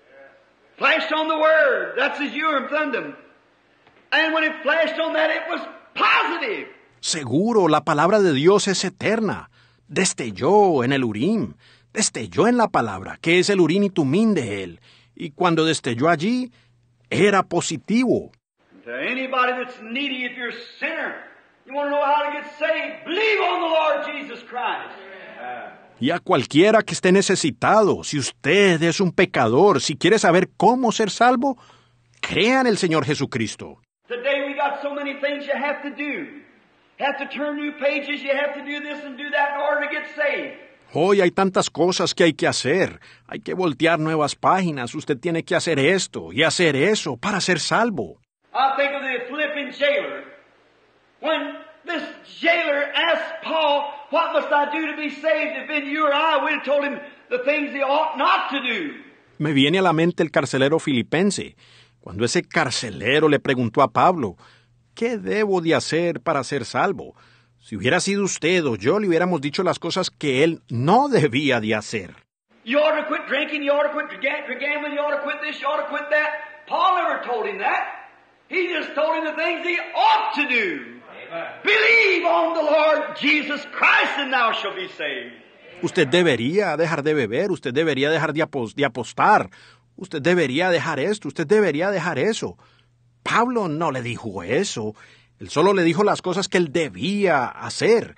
Flashed on the Word. That's his Urim Thummim. And when it flashed on that, it was positive. Seguro, la palabra de Dios es eterna. Destelló en el Urim. Destelló en la palabra, que es el Urim y Tumim de él. Y cuando destelló allí, era positivo. To anybody that's needy, if you're a sinner, you want to know how to get saved, believe on the Lord Jesus Christ. Y a cualquiera que esté necesitado, si usted es un pecador, si quiere saber cómo ser salvo, crea en el Señor Jesucristo. Today we got so many things you have to do. You have to turn new pages, you have to do this and do that in order to get saved. Hoy hay tantas cosas que hay que hacer. Hay que voltear nuevas páginas. Usted tiene que hacer esto y hacer eso para ser salvo. I think of the Philippian jailer. When this jailer asked Paul, what must I do to be saved? If been you or I, we'd have told him the things he ought not to do. Me viene a la mente el carcelero filipense. Cuando ese carcelero le preguntó a Pablo, ¿qué debo de hacer para ser salvo? Si hubiera sido usted o yo, le hubiéramos dicho las cosas que él no debía de hacer. You ought to quit drinking, you ought to quit gambling, you ought to quit this, you ought to quit that. Paul never told him that. He just told him the things he ought to do. Amen. Believe on the Lord Jesus Christ and thou shalt be saved. Usted debería dejar de beber, usted debería dejar de, apos- de apostar, usted debería dejar esto, usted debería dejar eso. Pablo no le dijo eso. Él solo le dijo las cosas que él debía hacer.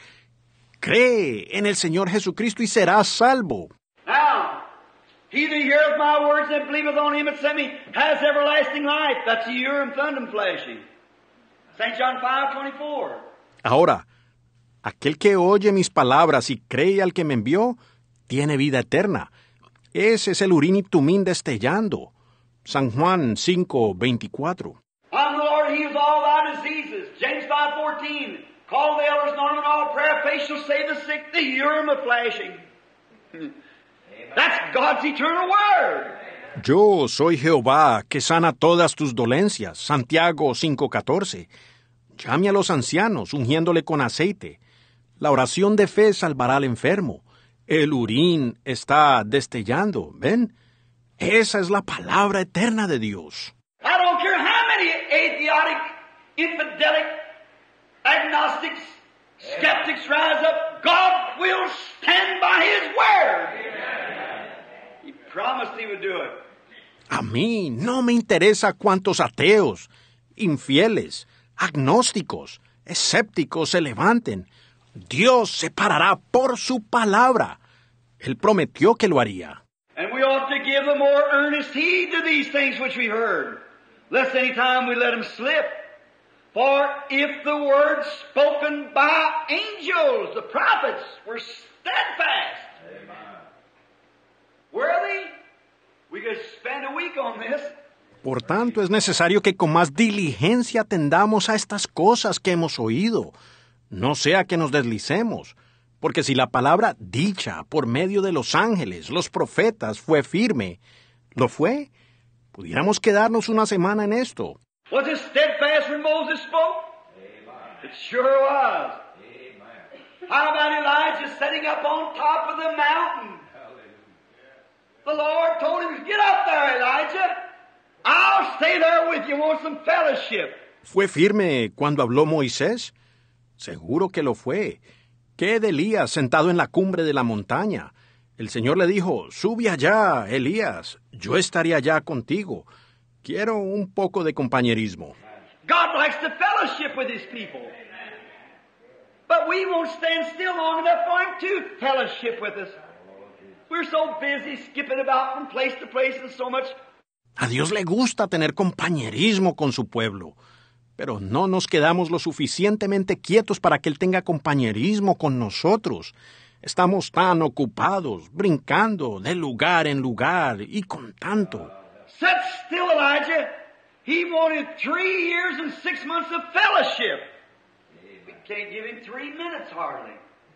Cree en el Señor Jesucristo y serás salvo. Now, he that heareth my words and believeth on him that sent me has everlasting life. That's the Urim Thummim flashing. Saint John five twenty-four. Ahora, aquel que oye mis palabras y cree al que me envió, tiene vida eterna. Ese es el Urim y Tumim destellando. San Juan cinco veinticuatro. I'm the Lord, heals all thy diseases. James five fourteen. Call the elders, anoint them in all prayer, faith shall save the sick. The Urim of flashing. That's God's eternal word. Yo soy Jehová, que sana todas tus dolencias. Santiago cinco catorce. Llame a los ancianos, ungiéndole con aceite. La oración de fe salvará al enfermo. El Urim está destellando, ¿ven? Esa es la palabra eterna de Dios. I don't care how many atheistic, infidelic, agnostics, skeptics rise up, God will stand by His word. He promised He would do it. A mí no me interesa cuántos ateos, infieles, agnósticos, escépticos se levanten. Dios se parará por su palabra. Él prometió que lo haría. And we ought to give the more earnest heed to these things which we heard, lest any time we let them slip. For if the words spoken by angels, the prophets, were steadfast, Amen. Worthy, we could spend a week on this. Por tanto, es necesario que con más diligencia atendamos a estas cosas que hemos oído, no sea que nos deslicemos, porque si la palabra dicha por medio de los ángeles, los profetas, fue firme, ¿lo fue? Pudiéramos quedarnos una semana en esto. Was it steadfast when Moses spoke? Amen. It sure was. Amen. How about Elijah sitting up on top of the mountain? Hallelujah. The Lord told him, get up there, Elijah. I'll stay there with you. Want some fellowship. ¿Fue firme cuando habló Moisés? Seguro que lo fue. ¿Qué de Elías sentado en la cumbre de la montaña? El Señor le dijo, sube allá, Elías. Yo estaré allá contigo. Quiero un poco de compañerismo. God likes to fellowship with His people. But we won't stand still long enough for Him to fellowship with us. We're so busy skipping about from place to place and so much. A Dios le gusta tener compañerismo con su pueblo, pero no nos quedamos lo suficientemente quietos para que Él tenga compañerismo con nosotros. Estamos tan ocupados, brincando de lugar en lugar y con tanto. Sit still, Elijah. He wanted three years and six months of fellowship. We can't give him three minutes hardly.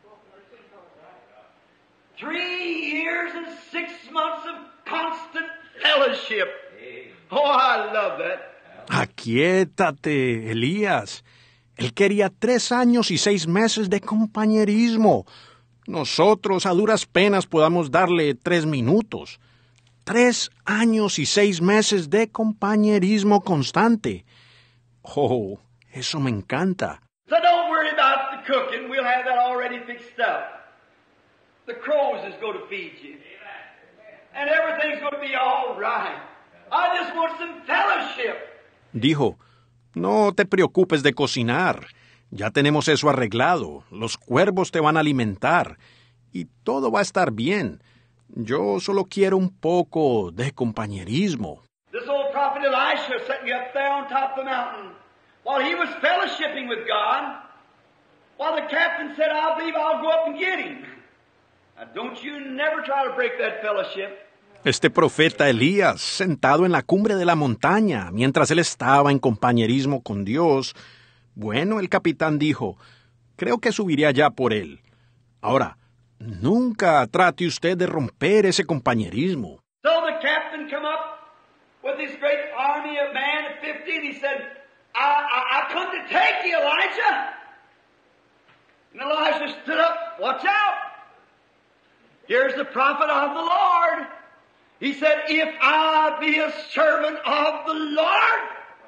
Three years and six months of constant fellowship. Oh, I love that. Aquíétate, Elías. Él quería tres años y seis meses de compañerismo. Nosotros a duras penas podamos darle tres minutos. Tres años y seis meses de compañerismo constante. Oh, eso me encanta. So don't worry about the cooking. We'll have that already fixed up. The crows is going to feed you. And everything's going to be all right. I just want some fellowship. Dijo, no te preocupes de cocinar. Ya tenemos eso arreglado. Los cuervos te van a alimentar. Y todo va a estar bien. Yo solo quiero un poco de compañerismo. This old prophet Elisha sitting up there on top of the mountain while he was fellowshipping with God, while the captain said, I believe I'll go up and get him. Now don't you never try to break that fellowship. Este profeta Elías, sentado en la cumbre de la montaña, mientras él estaba en compañerismo con Dios, bueno, el capitán dijo, creo que subiré allá por él. Ahora, nunca trate usted de romper ese compañerismo. So the captain come up with his great army of men at fifty, and he said, I, I, I come to take you, Elijah. And Elijah stood up, watch out. Here's the prophet of the Lord. He said, if I be a servant of the Lord,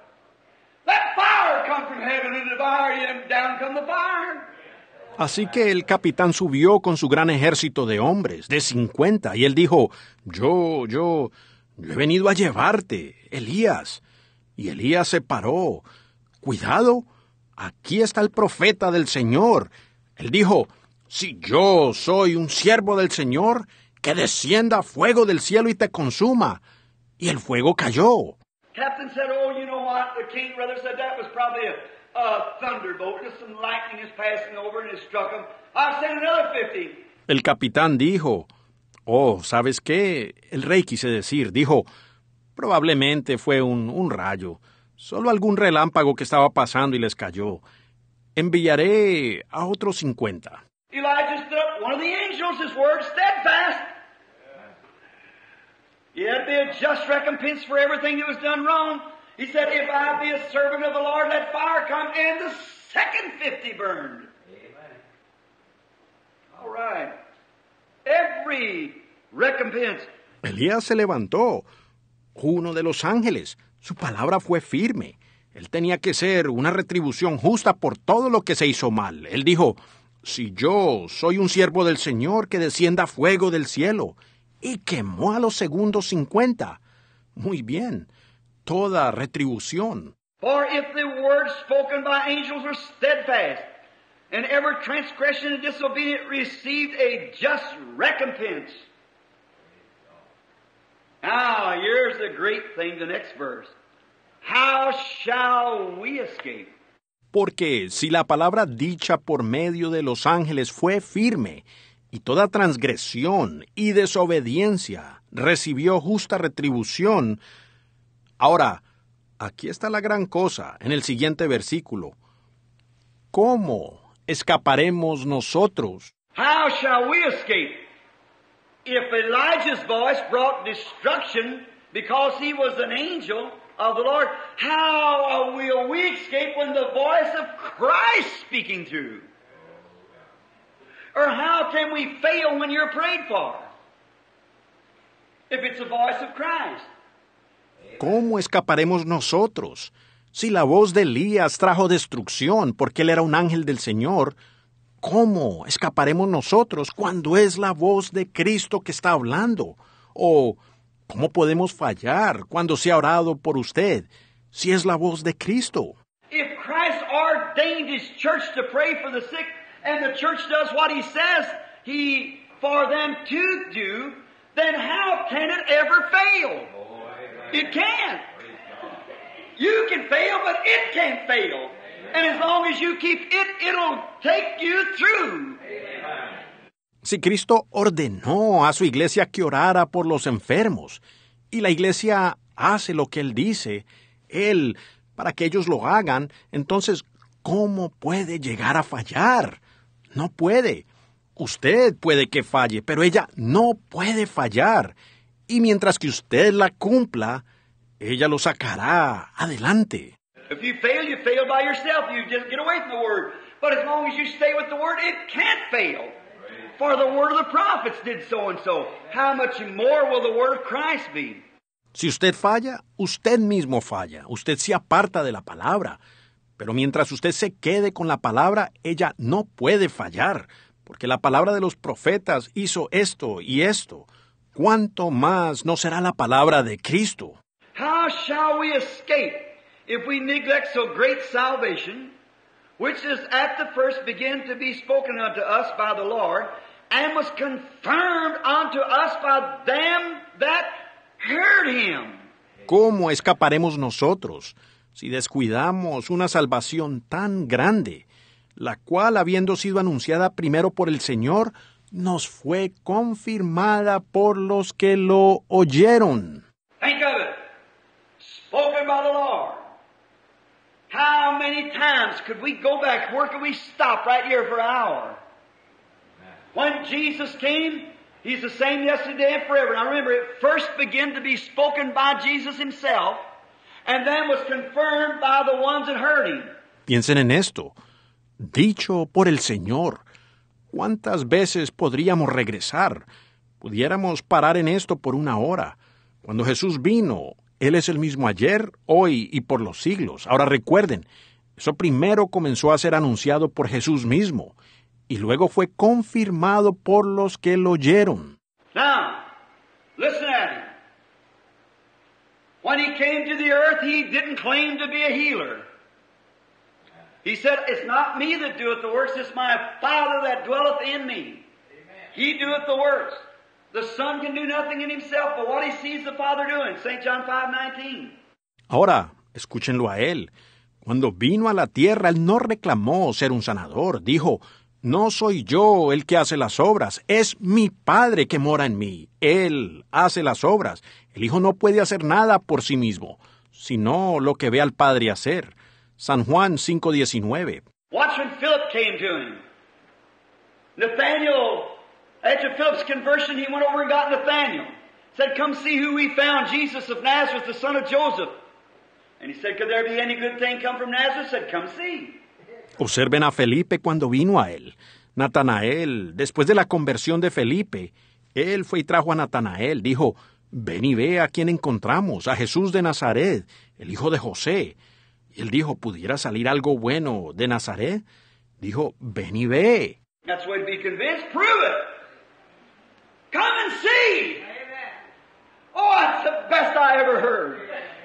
let fire come from heaven and devour you, and down come the fire. Así que el capitán subió con su gran ejército de hombres, de cincuenta, y él dijo, yo, yo, yo he venido a llevarte, Elías. Y Elías se paró. Cuidado, aquí está el profeta del Señor. Él dijo, si yo soy un siervo del Señor, que descienda fuego del cielo y te consuma. Y el fuego cayó. Captain said, oh, you know what? The king brother said that was probably a, a thunderbolt. Just some lightning is passing over and it struck him. I'll send another fifty. El capitán dijo, oh, ¿sabes qué? El rey quise decir, dijo, probablemente fue un, un rayo. Solo algún relámpago que estaba pasando y les cayó. Enviaré a otros cincuenta. Elijah stood up. One of the angels, his word steadfast. Yeah, it'd be a just recompense for everything that was done wrong. He said, if I be a servant of the Lord, let fire come. And the second fifty burned. Amen. All right. Every recompense. Elías se levantó. Uno de los ángeles. Su palabra fue firme. Él tenía que ser una retribución justa por todo lo que se hizo mal. Él dijo, si yo soy un siervo del Señor, que descienda fuego del cielo. Y quemó a los segundos cincuenta. Muy bien, toda retribución. For if the words spoken by angels were steadfast, and every transgression and disobedience received a just recompense. Now, here's the great thing, the next verse. How shall we escape? Porque si la palabra dicha por medio de los ángeles fue firme, y toda transgresión y desobediencia recibió justa retribución, ahora, aquí está la gran cosa, en el siguiente versículo. ¿Cómo escaparemos nosotros? How shall we escape? If Elijah's voice brought destruction because he was an angel of the Lord, how will we escape when the voice of Christ speaking through? Or how can we fail when you're prayed for? If it's the voice of Christ. ¿Cómo escaparemos nosotros? Si la voz de Elías trajo destrucción porque él era un ángel del Señor, ¿cómo escaparemos nosotros cuando es la voz de Cristo que está hablando? ¿O cómo podemos fallar cuando se ha orado por usted si es la voz de Cristo? If Christ ordained His church to pray for the sick, and the church does what He says He for them to do, then how can it ever fail? It can't. You can fail, but it can't fail. And as long as you keep it, it'll take you through. Si Cristo ordenó a su iglesia que orara por los enfermos, y la iglesia hace lo que Él dice, Él, para que ellos lo hagan, entonces, ¿cómo puede llegar a fallar? No puede. Usted puede que falle, pero ella no puede fallar. Y mientras que usted la cumpla, ella lo sacará adelante. If you fail, you fail by yourself. You just get away from the Word. But as long as you stay with the Word, it can't fail. For the Word of the prophets did so and so. How much more will the Word of Christ be? Si usted falla, usted mismo falla. Usted se aparta de la palabra. Pero mientras usted se quede con la palabra, ella no puede fallar. Porque la palabra de los profetas hizo esto y esto. ¿Cuánto más no será la palabra de Cristo? How shall we escape if we neglect so great salvation, which is at the first began to be spoken unto us by the Lord, and was confirmed unto us by them that heard Him? ¿Cómo escaparemos nosotros si descuidamos una salvación tan grande, la cual, habiendo sido anunciada primero por el Señor, nos fue confirmada por los que lo oyeron? Think of it. Spoken by the Lord. How many times could we go back? Where could we stop right here for an hour? When Jesus came, He's the same yesterday and forever. Now remember, it first began to be spoken by Jesus Himself, and then was confirmed by the ones that heard Him. Piensen en esto. Dicho por el Señor. ¿Cuántas veces podríamos regresar? Pudiéramos parar en esto por una hora. Cuando Jesús vino, Él es el mismo ayer, hoy y por los siglos. Ahora recuerden, eso primero comenzó a ser anunciado por Jesús mismo, y luego fue confirmado por los que lo oyeron. Now, listen at Him. When He came to the earth, He didn't claim to be a healer. He said, it's not me that doeth the works, it's my Father that dwelleth in me. Amen. He doeth the works. The Son can do nothing in Himself, but what He sees the Father doing. Saint John five nineteen. Ahora, escúchenlo a Él. Cuando vino a la tierra, Él no reclamó ser un sanador. Dijo, no soy yo el que hace las obras, es mi Padre que mora en mí. Él hace las obras. El Hijo no puede hacer nada por sí mismo, sino lo que ve al Padre hacer. San Juan cinco diecinueve. Watch when Philip came to him. Nathaniel, after Philip's conversion, he went over and got Nathaniel. Said, come see who we found, Jesus of Nazareth, the son of Joseph. And he said, could there be any good thing come from Nazareth? Said, come see. Observen a Felipe cuando vino a él. Natanael, después de la conversión de Felipe, él fue y trajo a Natanael. Dijo, ven y ve a quién encontramos, a Jesús de Nazaret, el hijo de José. Y él dijo, ¿pudiera salir algo bueno de Nazaret? Dijo, ven y ve. That's the way to be convinced. Prove it. Come and see. Amen. Oh, that's the best I I ever heard.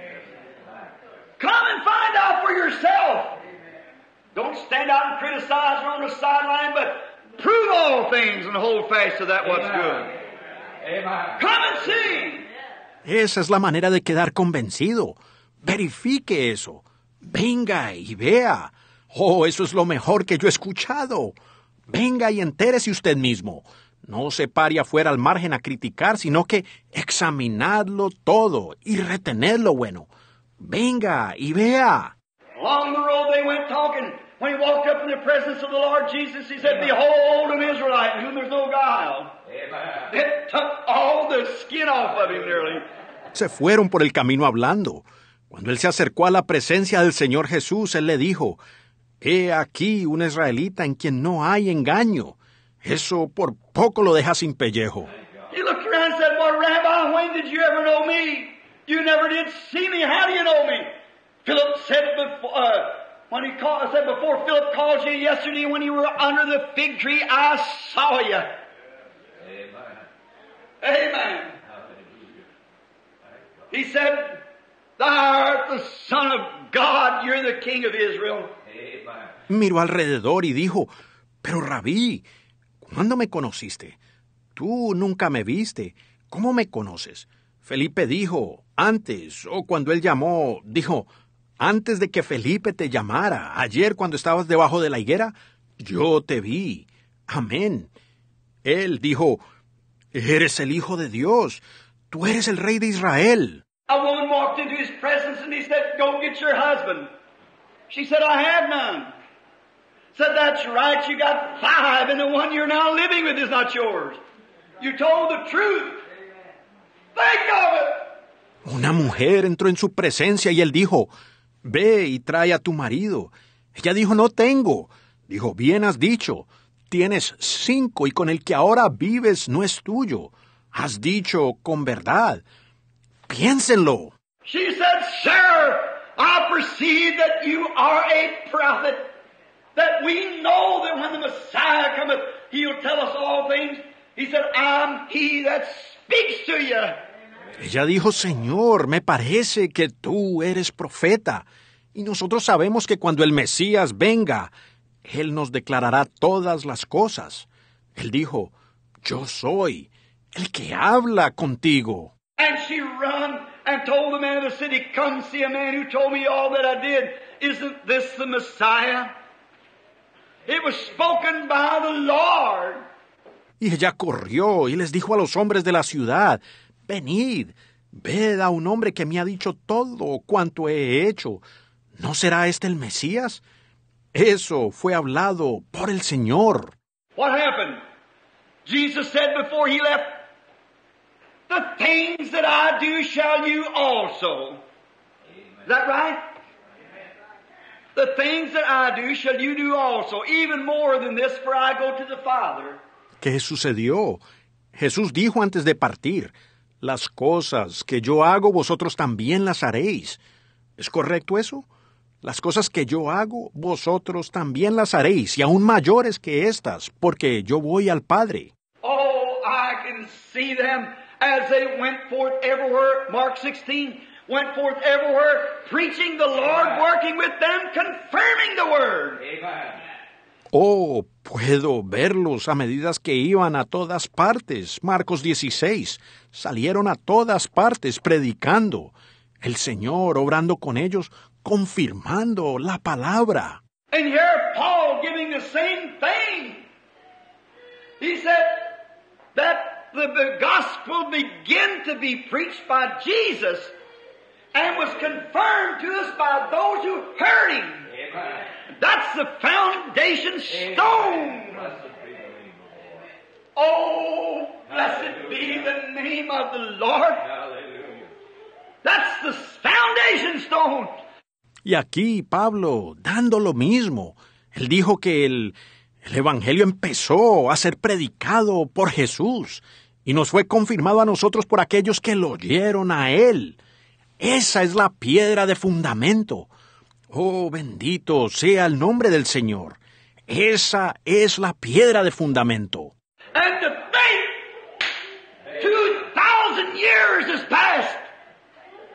Come and find out for yourself. Don't stand out and criticize on the sideline, but prove all things and hold fast to that what's good. Amen. Come and see. Esa es la manera de quedar convencido. Verifique eso. Venga y vea. Oh, eso es lo mejor que yo he escuchado. Venga y entérese usted mismo. No se pare afuera al margen a criticar, sino que examinadlo todo y retened lo bueno. Venga y vea. Along the road they went talking. When he walked up in the presence of the Lord Jesus, he said, Behold an Israelite in whom there's no guile. Amen. It took all the skin off of him nearly. Se fueron por el camino hablando. Cuando él se acercó a la presencia del Señor Jesús, él le dijo, He aquí un israelita en quien no hay engaño. Eso por poco lo deja sin pellejo. He looked around and said, Well, Rabbi, when did you ever know me? You never did see me. How do you know me? Philip said before, uh, when he called, said before Philip called you yesterday when you were under the fig tree, I saw you. Amen. Amen. He said, Thou art the Son of God. You're the King of Israel. Amen. Miró alrededor y dijo, Pero Rabí, ¿cuándo me conociste? Tú nunca me viste. ¿Cómo me conoces? Felipe dijo, antes, o cuando él llamó, dijo, antes de que Felipe te llamara, ayer cuando estabas debajo de la higuera, yo te vi. Amén. Él dijo, eres el Hijo de Dios. Tú eres el Rey de Israel. A woman walked into his presence and he said, Go get your husband. She said, I have none. Said, That's right, you got five, and the one you're now living with is not yours. You told the truth. Think of it. Una mujer entró en su presencia y él dijo, Ve y trae a tu marido. Ella dijo, no tengo. Dijo, bien has dicho. Tienes cinco y con el que ahora vives no es tuyo. Has dicho con verdad. Piénsenlo. She said, Sir, I perceive that you are a prophet, that we know that when the Messiah cometh, he'll tell us all things. He said, I'm he that speaks to you. Ella dijo, Señor, me parece que tú eres profeta, y nosotros sabemos que cuando el Mesías venga, Él nos declarará todas las cosas. Él dijo, yo soy el que habla contigo. And she run and told the man of the city, Come see a man who told me all that I did. Isn't this the Messiah? It was spoken by the Lord. Y ella corrió y les dijo a los hombres de la ciudad, venid, ved a un hombre que me ha dicho todo cuanto he hecho. ¿No será este el Mesías? Eso fue hablado por el Señor. What happened? Jesus said before he left, The things that I do shall you also. Is that right? The things that I do shall you do also, even more than this, for I go to the Father. ¿Qué sucedió? Jesús dijo antes de partir, las cosas que yo hago vosotros también las haréis. ¿Es correcto eso? Las cosas que yo hago vosotros también las haréis, y aún mayores que estas, porque yo voy al Padre. Oh, I can see them as they went forth everywhere, Mark sixteen, went forth everywhere, preaching the Lord, working with them, confirming the Word. Amen. Oh, puedo verlos a medida que iban a todas partes. Marcos dieciséis. Salieron a todas partes predicando. El Señor obrando con ellos, confirmando la palabra. And here Paul giving the same thing. He said that the, the gospel began to be preached by Jesus and was confirmed to us by those who heard him. Amen. That's the foundation stone. Blessed be the name of the Lord. Oh, blessed be the name of the Lord. Hallelujah. That's the foundation stone. Y aquí Pablo, dando lo mismo, él dijo que el, el Evangelio empezó a ser predicado por Jesús y nos fue confirmado a nosotros por aquellos que lo oyeron a él. Esa es la piedra de fundamento. Oh, bendito sea el nombre del Señor. Esa es la piedra de fundamento. And to think two thousand years has passed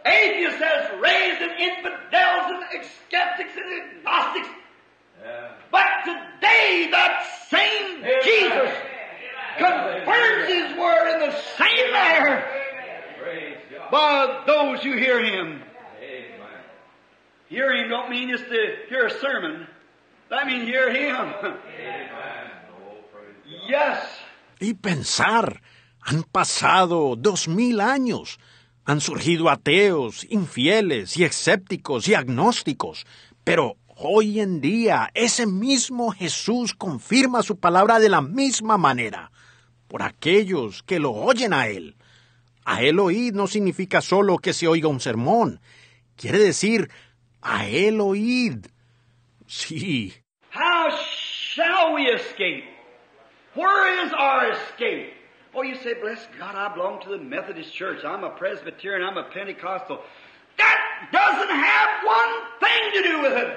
Atheists has raised and infidels and skeptics and agnostics. Yeah. But today that same Jesus confirms His Word in the same manner Praise God. by those who hear Him. Amen. Hear Him don't mean just to hear a sermon. That means hear Him. Amen. Oh, praise God. Yes. Y pensar, han pasado dos mil años. Han surgido ateos, infieles y escépticos y agnósticos. Pero hoy en día ese mismo Jesús confirma su palabra de la misma manera. Por aquellos que lo oyen a Él. A Él oír no significa solo que se oiga un sermón. Quiere decir, a Él oíd. Sí. How shall we escape? Where is our escape? Oh, you say, bless God, I belong to the Methodist Church. I'm a Presbyterian. I'm a Pentecostal. That doesn't have one thing to do with it.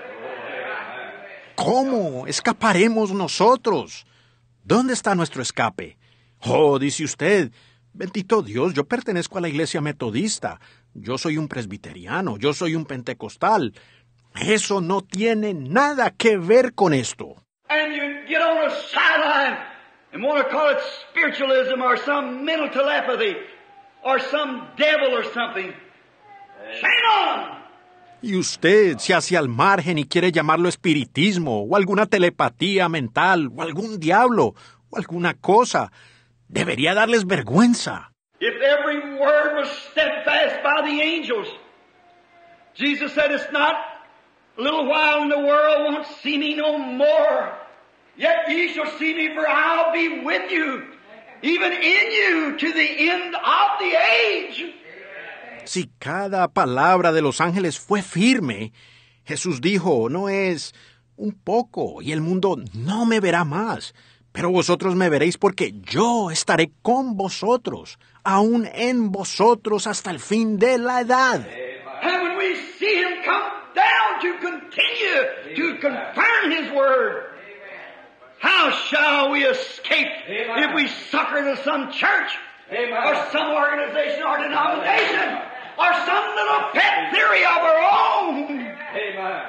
¿Cómo escaparemos nosotros? ¿Dónde está nuestro escape? Oh, dice usted, bendito Dios, yo pertenezco a la iglesia metodista. Yo soy un presbiteriano, yo soy un pentecostal. Eso no tiene nada que ver con esto. And you get on a sideline and want to call it spiritualism or some mental telepathy or some devil or something. Shame on! Y usted se hace al margen y quiere llamarlo espiritismo o alguna telepatía mental o algún diablo o alguna cosa. Debería darles vergüenza. If every word was steadfast by the angels, Jesus said, it's not a little while and the world won't see me no more. Yet ye shall see me, for I'll be with you, even in you, to the end of the age. Si cada palabra de los ángeles fue firme, Jesús dijo, no es un poco y el mundo no me verá más, pero vosotros me veréis porque yo estaré con vosotros, aún en vosotros hasta el fin de la edad. And when we see Him come down to continue to confirm His Word, how shall we escape if we sucker to some church or some organization or denomination or some little pet theory of our own? Amen.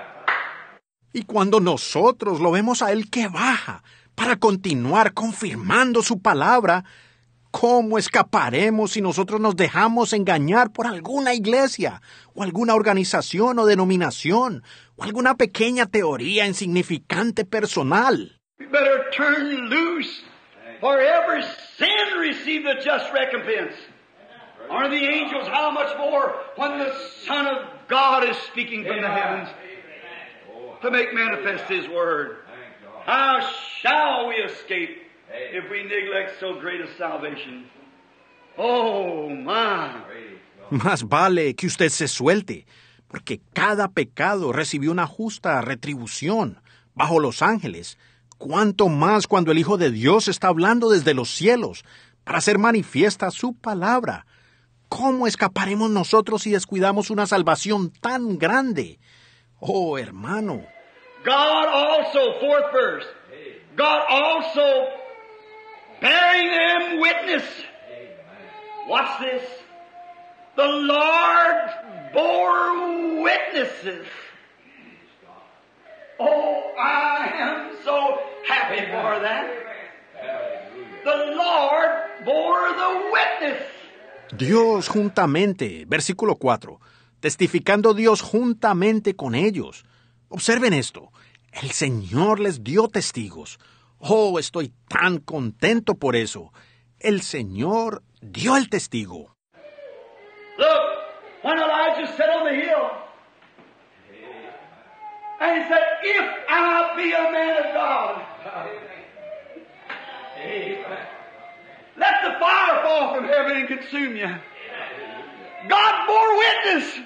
Y cuando nosotros lo vemos a Él que baja para continuar confirmando su palabra, ¿cómo escaparemos si nosotros nos dejamos engañar por alguna iglesia o alguna organización o denominación o alguna pequeña teoría insignificante personal? We better turn loose, for every sin receive the just recompense. Honor the angels, how much more when the Son of God is speaking from the heavens to make manifest His Word. How shall we escape if we neglect so great a salvation? Oh, my. Más vale que usted se suelte, porque cada pecado recibió una justa retribución bajo los ángeles. Cuánto más cuando el Hijo de Dios está hablando desde los cielos para hacer manifiesta su palabra. ¿Cómo escaparemos nosotros si descuidamos una salvación tan grande? Oh, hermano. God also, fourth verse, God also bearing them witness. Watch this. The Lord bore witnesses. Oh, I am so happy for that. The Lord bore the witness. Dios juntamente, versículo cuatro, testificando Dios juntamente con ellos. Observen esto, el Señor les dio testigos. Oh, estoy tan contento por eso. El Señor dio el testigo. Look, when Elijah sat on the hill, and he said, if I be a man of God, let the fire fall from heaven and consume you. God bore witness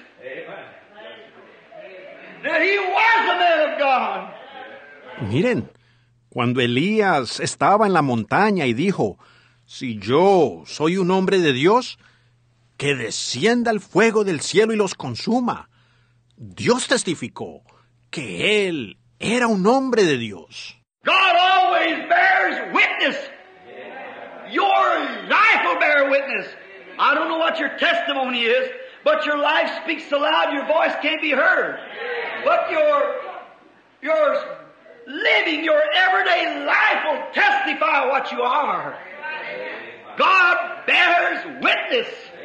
that he was a man of God. Miren, cuando Elías estaba en la montaña y dijo, si yo soy un hombre de Dios, que descienda el fuego del cielo y los consuma. Dios testificó que él era un hombre de Dios. God always bears witness. Your life will bear witness. I don't know what your testimony is, But your life speaks so loud your voice can't be heard. But your, your living, your everyday life will testify what you are. God bears witness.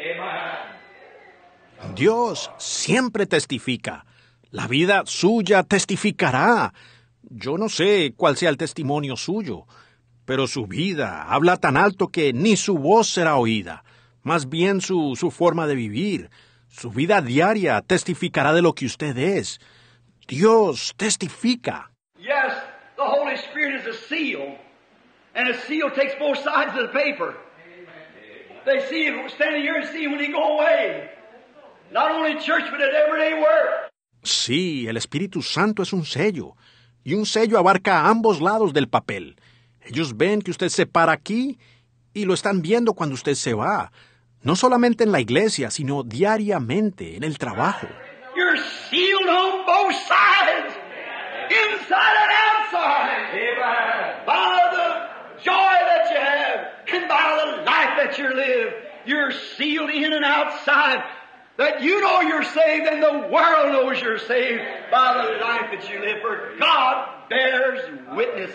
Dios siempre testifica. La vida suya testificará. Yo no sé cuál sea el testimonio suyo, pero su vida habla tan alto que ni su voz será oída. Más bien su, su forma de vivir, su vida diaria testificará de lo que usted es. Dios testifica. Yes, the Holy Spirit is a seal, and a seal takes both sides of the paper. They see him standing here and see him when he go away. Not only in church, but at everyday work. Sí, el Espíritu Santo es un sello, y un sello abarca ambos lados del papel. Ellos ven que usted se para aquí y lo están viendo cuando usted se va. No solamente en la iglesia, sino diariamente, en el trabajo. You're sealed on both sides, inside and outside, Amen. by the joy that you have and by the life that you live. You're sealed in and outside, that you know you're saved and the world knows you're saved by the life that you live. For God bears witness.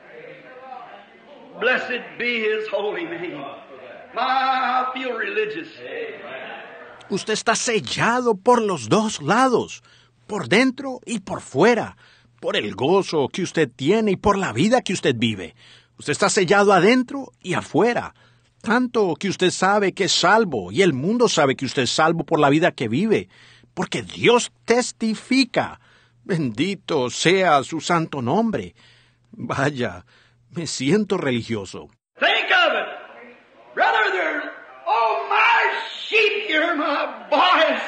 Blessed be His holy name. I feel religious. Usted está sellado por los dos lados, por dentro y por fuera, por el gozo que usted tiene y por la vida que usted vive. Usted está sellado adentro y afuera, tanto que usted sabe que es salvo y el mundo sabe que usted es salvo por la vida que vive, porque Dios testifica. Bendito sea su santo nombre. Vaya, me siento religioso. Think of it. Brother, they're, oh, my sheep, you're my boys.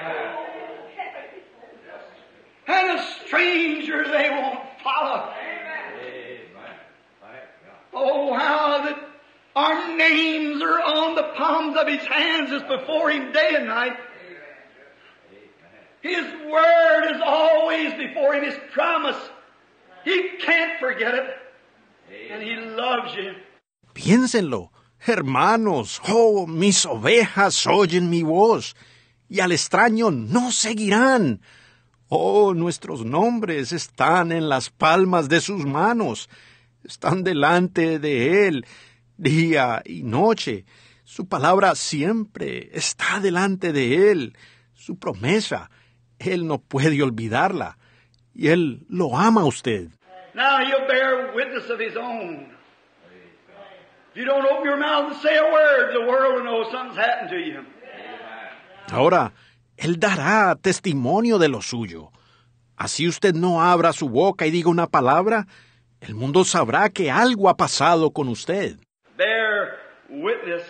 And a stranger they won't follow. Oh, how that our names are on the palms of His hands is before Him day and night. His word is always before Him, His promise. He can't forget it. And He loves you. Piénsenlo, hermanos, oh, mis ovejas oyen mi voz, y al extraño no seguirán. Oh, nuestros nombres están en las palmas de sus manos, están delante de Él, día y noche. Su palabra siempre está delante de Él, su promesa, Él no puede olvidarla, y Él lo ama a usted. Now He'll bear witness of His own. If you don't open your mouth and say a word, the world will know something's happened to you. Ahora, Él dará testimonio de lo suyo. Así usted no abra su boca y diga una palabra, el mundo sabrá que algo ha pasado con usted. Bear witness,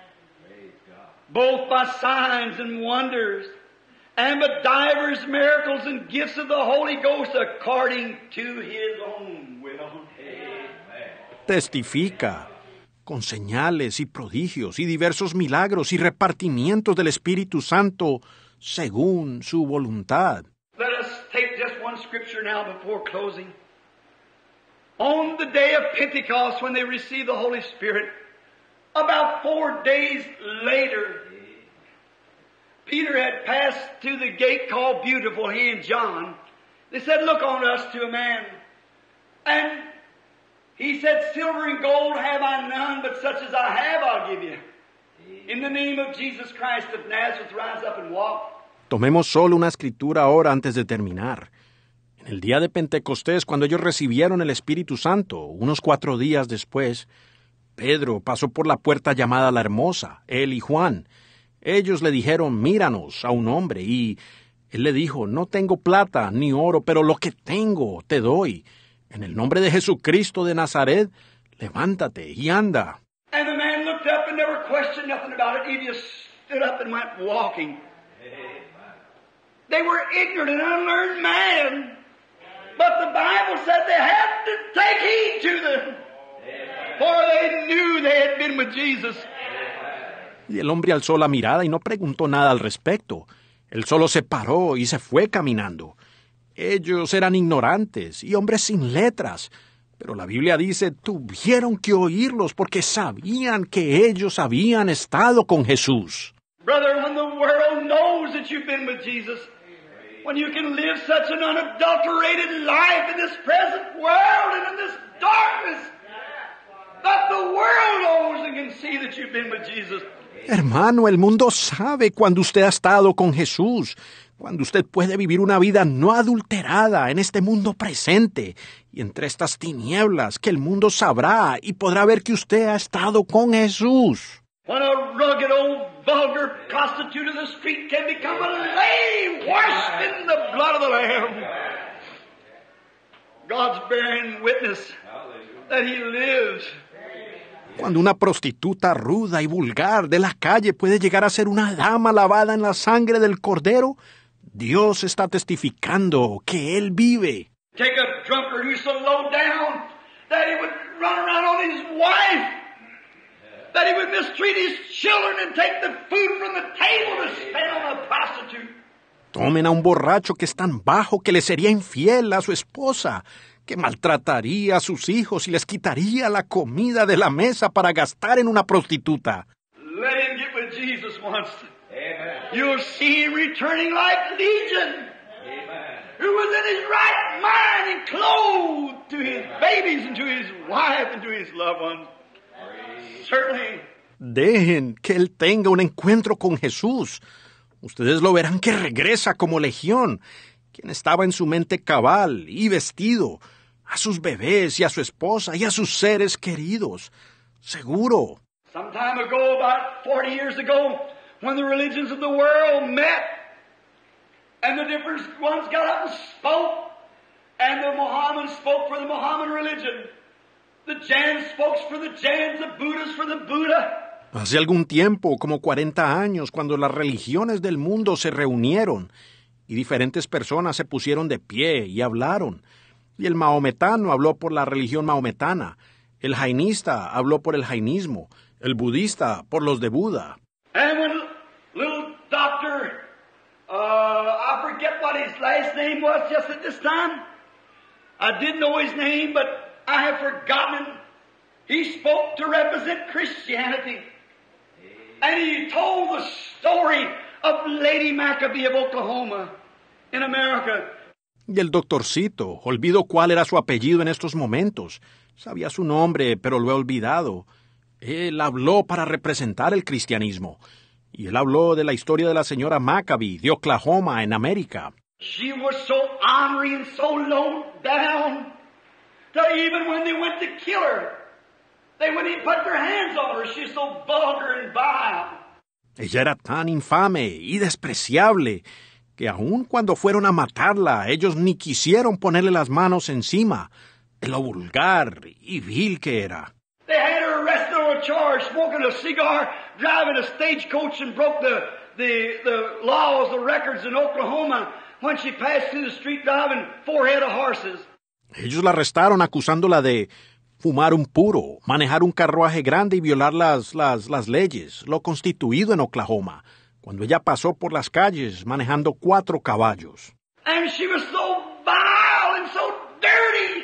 both by signs and wonders, and by divers miracles and gifts of the Holy Ghost according to His own will. Testifica con señales y prodigios y diversos milagros y repartimientos del Espíritu Santo según su voluntad. Let us take just one scripture now before closing. On the day of Pentecost, when they received the Holy Spirit, about four days later, Peter had passed through the gate called Beautiful, he and John. They said, look on us to a man. And he said, silver and gold have I none, but such as I have I'll give you. In the name of Jesus Christ of Nazareth, rise up and walk. Tomemos solo una escritura ahora antes de terminar. En el día de Pentecostés, cuando ellos recibieron el Espíritu Santo, unos cuatro días después, Pedro pasó por la puerta llamada La Hermosa, él y Juan. Ellos le dijeron, míranos a un hombre, y él le dijo, no tengo plata ni oro, pero lo que tengo te doy. En el nombre de Jesucristo de Nazaret, levántate y anda. And the man looked up and never questioned nothing about it. He just stood up and went walking. They were ignorant and unlearned man. But the Bible said they had to take heed to them. For they knew they had been with Jesus. Y el hombre alzó la mirada y no preguntó nada al respecto. Él solo se paró y se fue caminando. Ellos eran ignorantes y hombres sin letras, pero la Biblia dice, tuvieron que oírlos porque sabían que ellos habían estado con Jesús. Brother, when the world knows that you've been with Jesus, when you can live such an unadulterated life in this present world and in this darkness, that the world knows and can see that you've been with Jesus. Hermano, el mundo sabe cuando usted ha estado con Jesús, cuando usted puede vivir una vida no adulterada en este mundo presente y entre estas tinieblas que el mundo sabrá y podrá ver que usted ha estado con Jesús. When a rugged old vulgar prostitute of the street can become a lady washed in the blood of the Lamb. God's bearing witness that He lives. Cuando una prostituta ruda y vulgar de la calle puede llegar a ser una dama lavada en la sangre del Cordero, Dios está testificando que Él vive. Take a drunkard who's so low down that he would run around on his wife, that he would mistreat his children and take the food from the table to spend on a prostitute. Tomen a un borracho que es tan bajo que le sería infiel a su esposa, que maltrataría a sus hijos y les quitaría la comida de la mesa para gastar en una prostituta. Let him get with Jesus once. Amen. You'll see him returning like Legion, Amen. who was in his right mind and clothed to his babies and to his wife and to his loved ones. Certainly. Dejen que Él tenga un encuentro con Jesús. Ustedes lo verán que regresa como legión, quien estaba en su mente cabal y vestido, a sus bebés y a su esposa y a sus seres queridos. Seguro. Some time ago, about forty years ago, when the religions of the world met, and the different ones got up and spoke, and the Mohammedans spoke for the Mohammedan religion, the Jains spoke for the Jains, the Buddhists for the Buddha. Hace algún tiempo, como cuarenta años, cuando las religiones del mundo se reunieron y diferentes personas se pusieron de pie y hablaron, y el mahometano habló por la religión mahometana, el jainista habló por el jainismo, el budista por los de Buda. And when little doctor, uh, I forget what his last name was just at this time. I did know his name, but I have forgotten him. He spoke to represent Christianity. And he told the story of Lady Maccabee of Oklahoma in America. Y el doctorcito, olvido cuál era su apellido en estos momentos. Sabía su nombre, pero lo he olvidado. Él habló para representar el cristianismo. Y él habló de la historia de la señora Maccabee de Oklahoma en América. She was so ornery and so low down that even when they went to kill her, they wouldn't even put their hands on her. She's so vulgar and vile. Ella era tan infame y despreciable que aun cuando fueron a matarla, ellos ni quisieron ponerle las manos encima de lo vulgar y vil que era. They had her arrested on a charge, smoking a cigar, driving a stagecoach, and broke the, the, the laws, the records in Oklahoma when she passed through the street driving four head of horses. Ellos la arrestaron acusándola de fumar un puro, manejar un carruaje grande y violar las, las, las leyes, lo constituido en Oklahoma, cuando ella pasó por las calles manejando cuatro caballos. And she was so vile and so dirty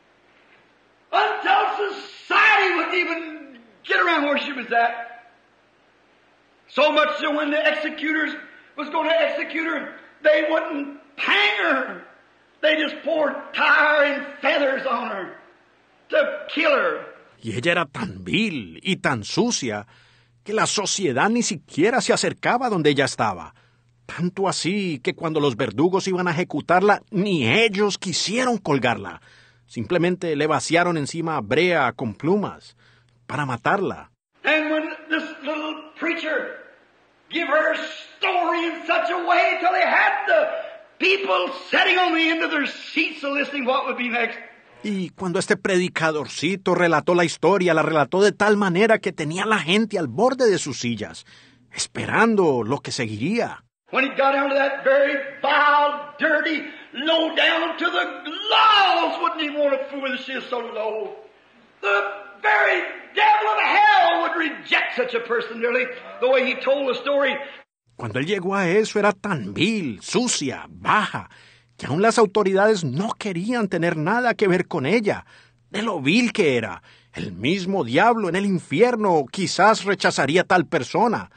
until society wouldn't even get around where she was at. So much so when the executors was going to execute her, they wouldn't hang her. They just poured tar and feathers on her to kill her. Y ella era tan vil y tan sucia que la sociedad ni siquiera se acercaba donde ella estaba. Tanto así que cuando los verdugos iban a ejecutarla, ni ellos quisieron colgarla. Simplemente le vaciaron encima brea con plumas para matarla. And when this little preacher give her story in such a way till they had the people sitting on the end of their seats listening what would be next. Y cuando este predicadorcito relató la historia, la relató de tal manera que tenía a la gente al borde de sus sillas, esperando lo que seguiría. When he got down to that very vile, dirty, low down to the laws, wouldn't even want to fool with she is so low. The very devil of hell would reject such a person, really, the way he told the story. Cuando él llegó a eso era tan vil, sucia, baja, que aún las autoridades no querían tener nada que ver con ella, de lo vil que era. El mismo diablo en el infierno quizás rechazaría a tal persona,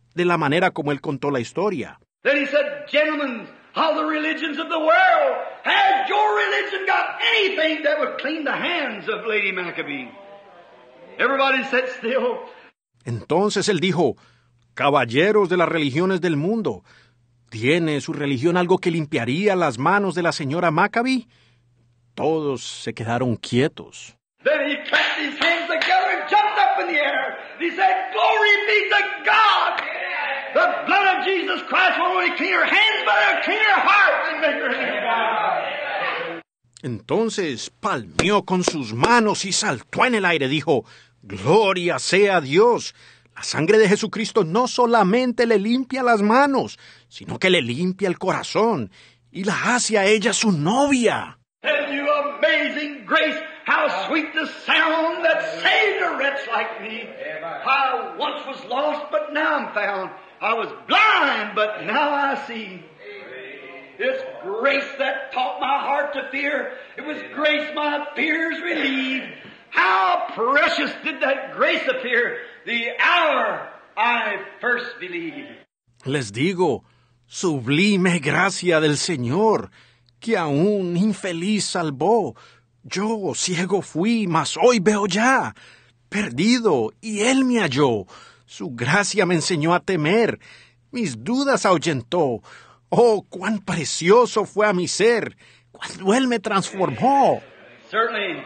de la manera como él contó la historia. Then he said, gentlemen of the religions of the world, has your religion got anything that would clean the hands of Lady Maccabee? Everybody sat still. Entonces él dijo, caballeros de las religiones del mundo, ¿tiene su religión algo que limpiaría las manos de la señora Maccabee? Todos se quedaron quietos. Then he clapped his hands together and jumped up in the air. He said, glory be to God! The blood of Jesus Christ will only clean her hands, but it'll clean her heart and make her hands. Entonces palmeó con sus manos y saltó en el aire. Dijo, gloria sea a Dios. La sangre de Jesucristo no solamente le limpia las manos, sino que le limpia el corazón y la hace a ella su novia. Tell you amazing grace, how sweet the sound that saved a wretch like me. I once was lost, but now I'm found. I was blind, but now I see. It's grace that taught my heart to fear. It was grace my fears relieved. How precious did that grace appear the hour I first believed. Les digo, sublime gracia del Señor, que a un infeliz salvó. Yo ciego fui, mas hoy veo ya. Perdido, y Él me halló. Su gracia me enseñó a temer. Mis dudas ahuyentó. Oh, cuán precioso fue a mi ser, cuando Él me transformó. Certainly.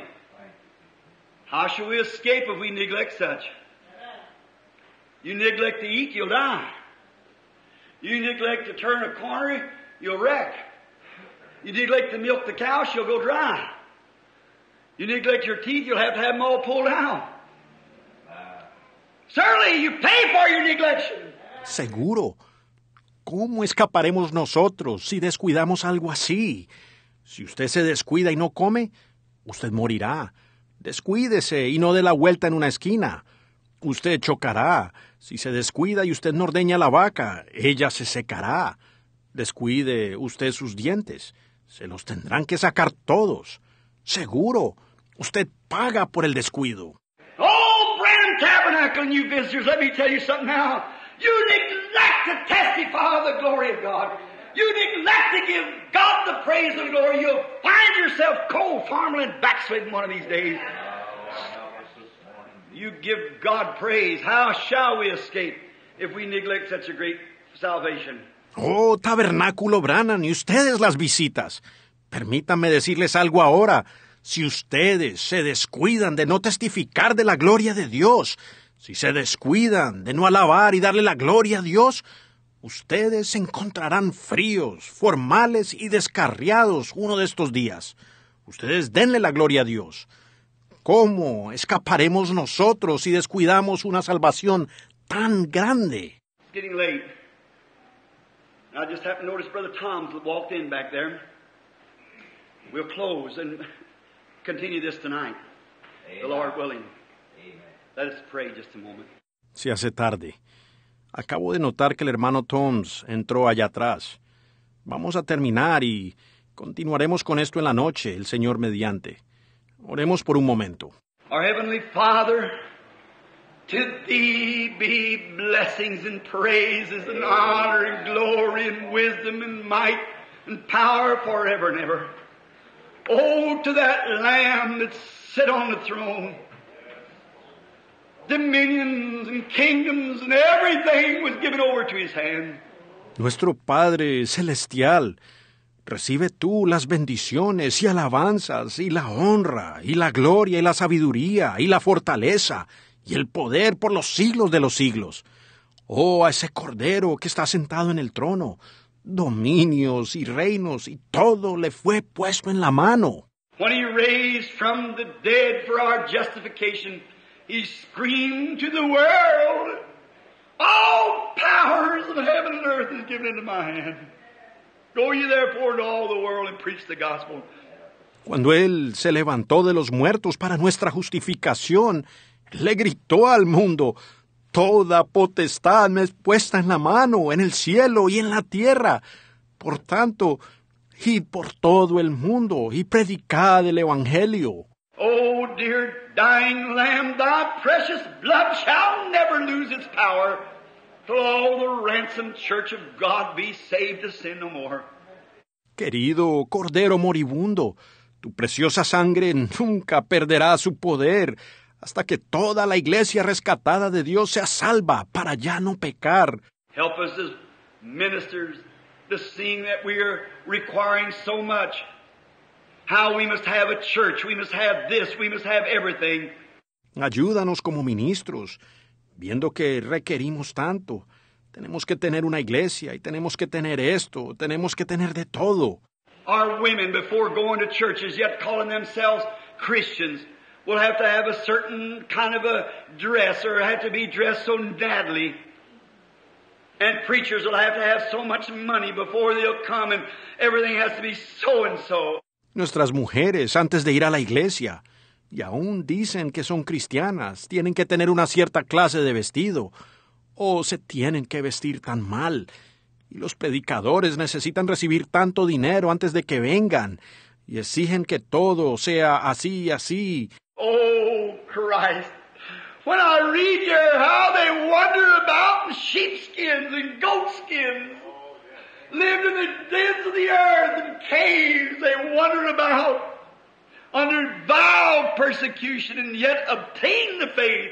How shall we escape if we neglect such? You neglect to eat, you'll die. You neglect to turn a corner, you'll wreck. You neglect to milk the cow, she'll go dry. You neglect your teeth, you'll have to have them all pulled out. Certainly, you pay for your neglection. Seguro. ¿Cómo escaparemos nosotros si descuidamos algo así? Si usted se descuida y no come, usted morirá. Descuídese y no dé la vuelta en una esquina. Usted chocará. Si se descuida y usted no ordeña la vaca, ella se secará. Descuide usted sus dientes. Se los tendrán que sacar todos. Seguro, usted paga por el descuido. Oh, Branham Tabernacle and you visitors, let me tell you something now. You neglect to testify of the glory of God. You neglect to give God the praise and glory. You'll find yourself cold, farming, and backsliding one of these days. You give God praise. How shall we escape if we neglect such a great salvation? Oh, Tabernáculo Branham, y ustedes las visitas. Permítanme decirles algo ahora. Si ustedes se descuidan de no testificar de la gloria de Dios, si se descuidan de no alabar y darle la gloria a Dios, ustedes se encontrarán fríos, formales y descarriados uno de estos días. Ustedes denle la gloria a Dios. ¿Cómo escaparemos nosotros si descuidamos una salvación tan grande? It's getting late. I just happened to notice Brother Tom's walked in back there. We'll close and continue this tonight, the Lord willing. Let us pray just a moment. Se hace tarde. Acabo de notar que el hermano Toms entró allá atrás. Vamos a terminar y continuaremos con esto en la noche, el Señor mediante. Oremos por un momento. Our Heavenly Father, to Thee be blessings and praises and honor and glory and wisdom and might and power forever and ever. Oh, to that Lamb that sit on the throne. Dominions and kingdoms and everything was given over to His hand. Nuestro Padre Celestial, recibe tú las bendiciones y alabanzas y la honra y la gloria y la sabiduría y la fortaleza y el poder por los siglos de los siglos. Oh, a ese Cordero que está sentado en el trono, dominios y reinos y todo le fue puesto en la mano. When He raised from the dead for our justification, He screamed to the world, all powers of heaven and earth is given into my hand. Go ye therefore into all the world and preach the gospel. Cuando Él se levantó de los muertos para nuestra justificación, le gritó al mundo, toda potestad me es puesta en la mano, en el cielo y en la tierra. Por tanto, id por todo el mundo y predicad el evangelio. Oh, dear dying Lamb, thy precious blood shall never lose its power till all ransomed church of God be saved to sin no more. Querido Cordero moribundo, tu preciosa sangre nunca perderá su poder hasta que toda la iglesia rescatada de Dios sea salva para ya no pecar. Help us as ministers to seeing that we are requiring so much. How we must have a church, we must have this, we must have everything. Ayúdanos como ministros, viendo que requerimos tanto. Tenemos que tener una iglesia y tenemos que tener esto, tenemos que tener de todo. Our women, before going to churches, yet calling themselves Christians, will have to have a certain kind of a dress or have to be dressed so nattily. And preachers will have to have so much money before they'll come and everything has to be so and so. Nuestras mujeres, antes de ir a la iglesia, y aún dicen que son cristianas, tienen que tener una cierta clase de vestido, o se tienen que vestir tan mal. Y los predicadores necesitan recibir tanto dinero antes de que vengan, y exigen que todo sea así y así. Oh, Christ! When I read here how they wander about in sheepskins and goatskins, lived in the dens of the earth and caves, they wandered about under vile persecution and yet obtained the faith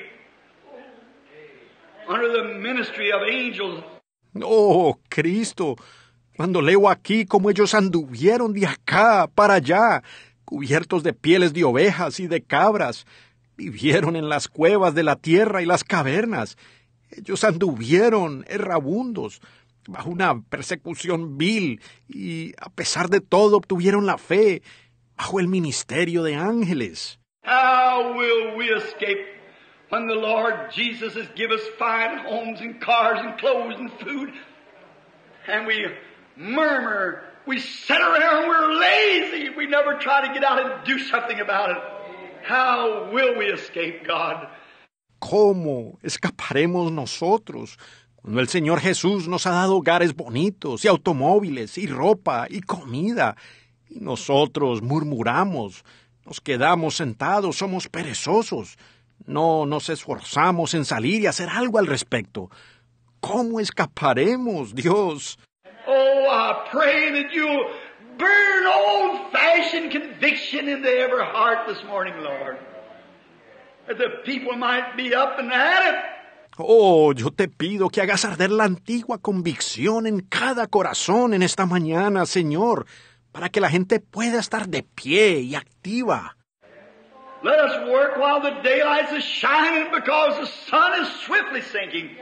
under the ministry of angels. Oh, Cristo, cuando leo aquí cómo ellos anduvieron de acá para allá, cubiertos de pieles de ovejas y de cabras, vivieron en las cuevas de la tierra y las cavernas. Ellos anduvieron errabundos, bajo una persecución vil, y a pesar de todo obtuvieron la fe, bajo el ministerio de ángeles. How will we escape when the Lord Jesus has given us fine homes and cars and clothes and food, and we murmur, we sit around, we're lazy, we never try to get out and do something about it. How will we escape God? ¿Cómo escaparemos nosotros cuando el Señor Jesús nos ha dado hogares bonitos y automóviles y ropa y comida? Y nosotros murmuramos, nos quedamos sentados, somos perezosos, no nos esforzamos en salir y hacer algo al respecto. ¿Cómo escaparemos, Dios? Oh, I pray that you'll burn old-fashioned conviction into every heart this morning, Lord, that the people might be up and at it. Oh, yo te pido que hagas arder la antigua convicción en cada corazón en esta mañana, Señor, para que la gente pueda estar de pie y activa. Let us work while the daylight is shining, because the sun is swiftly sinking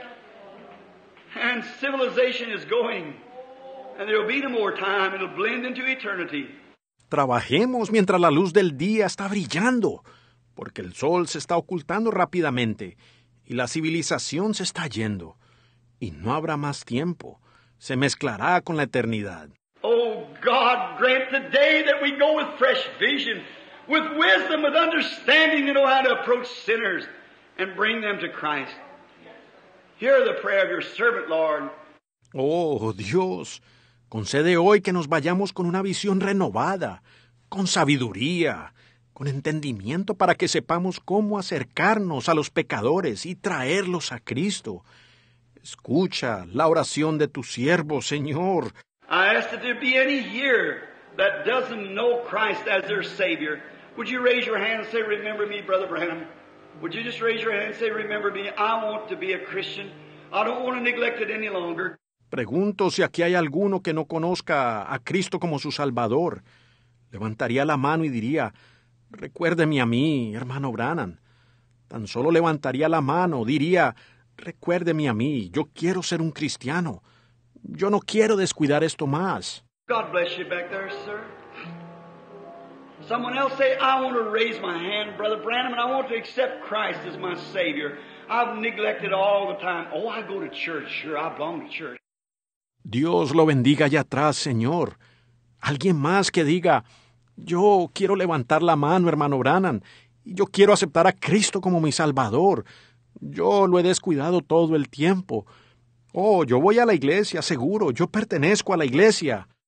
and civilization is going, and there will be no more time. It will blend into eternity. Trabajemos mientras la luz del día está brillando, porque el sol se está ocultando rápidamente y la civilización se está yendo, y no habrá más tiempo. Se mezclará con la eternidad. Oh, God, grant today that we go with fresh vision, with wisdom, with understanding to know how to approach sinners and bring them to Christ. Hear the prayer of your servant, Lord. Oh, Dios, concede hoy que nos vayamos con una visión renovada, con sabiduría, con entendimiento para que sepamos cómo acercarnos a los pecadores y traerlos a Cristo. Escucha la oración de tu siervo, Señor. I ask that there be any here that doesn't know Christ as their Savior. Would you raise your hand and say, remember me, Brother Branham? Would you just raise your hand and say, remember me? I want to be a Christian. I don't want to neglect it any longer. Pregunto si aquí hay alguno que no conozca a Cristo como su Salvador. Levantaría la mano y diría, recuérdeme a mí, hermano Branham. Tan solo levantaría la mano, diría, recuérdeme a mí, yo quiero ser un cristiano. Yo no quiero descuidar esto más. God bless you back there, sir. Someone else say, I want to raise my hand, Brother Branham, and I want to accept Christ as my Savior. I've neglected all the time. Oh, I go to church. Sure, I belong to church. Dios lo bendiga allá atrás, Señor. Alguien más que diga, yo quiero levantar la mano, hermano Branham, y yo quiero aceptar a Cristo como mi Salvador. Yo lo he descuidado todo el tiempo. Oh, yo voy a la iglesia, seguro, yo pertenezco a la iglesia.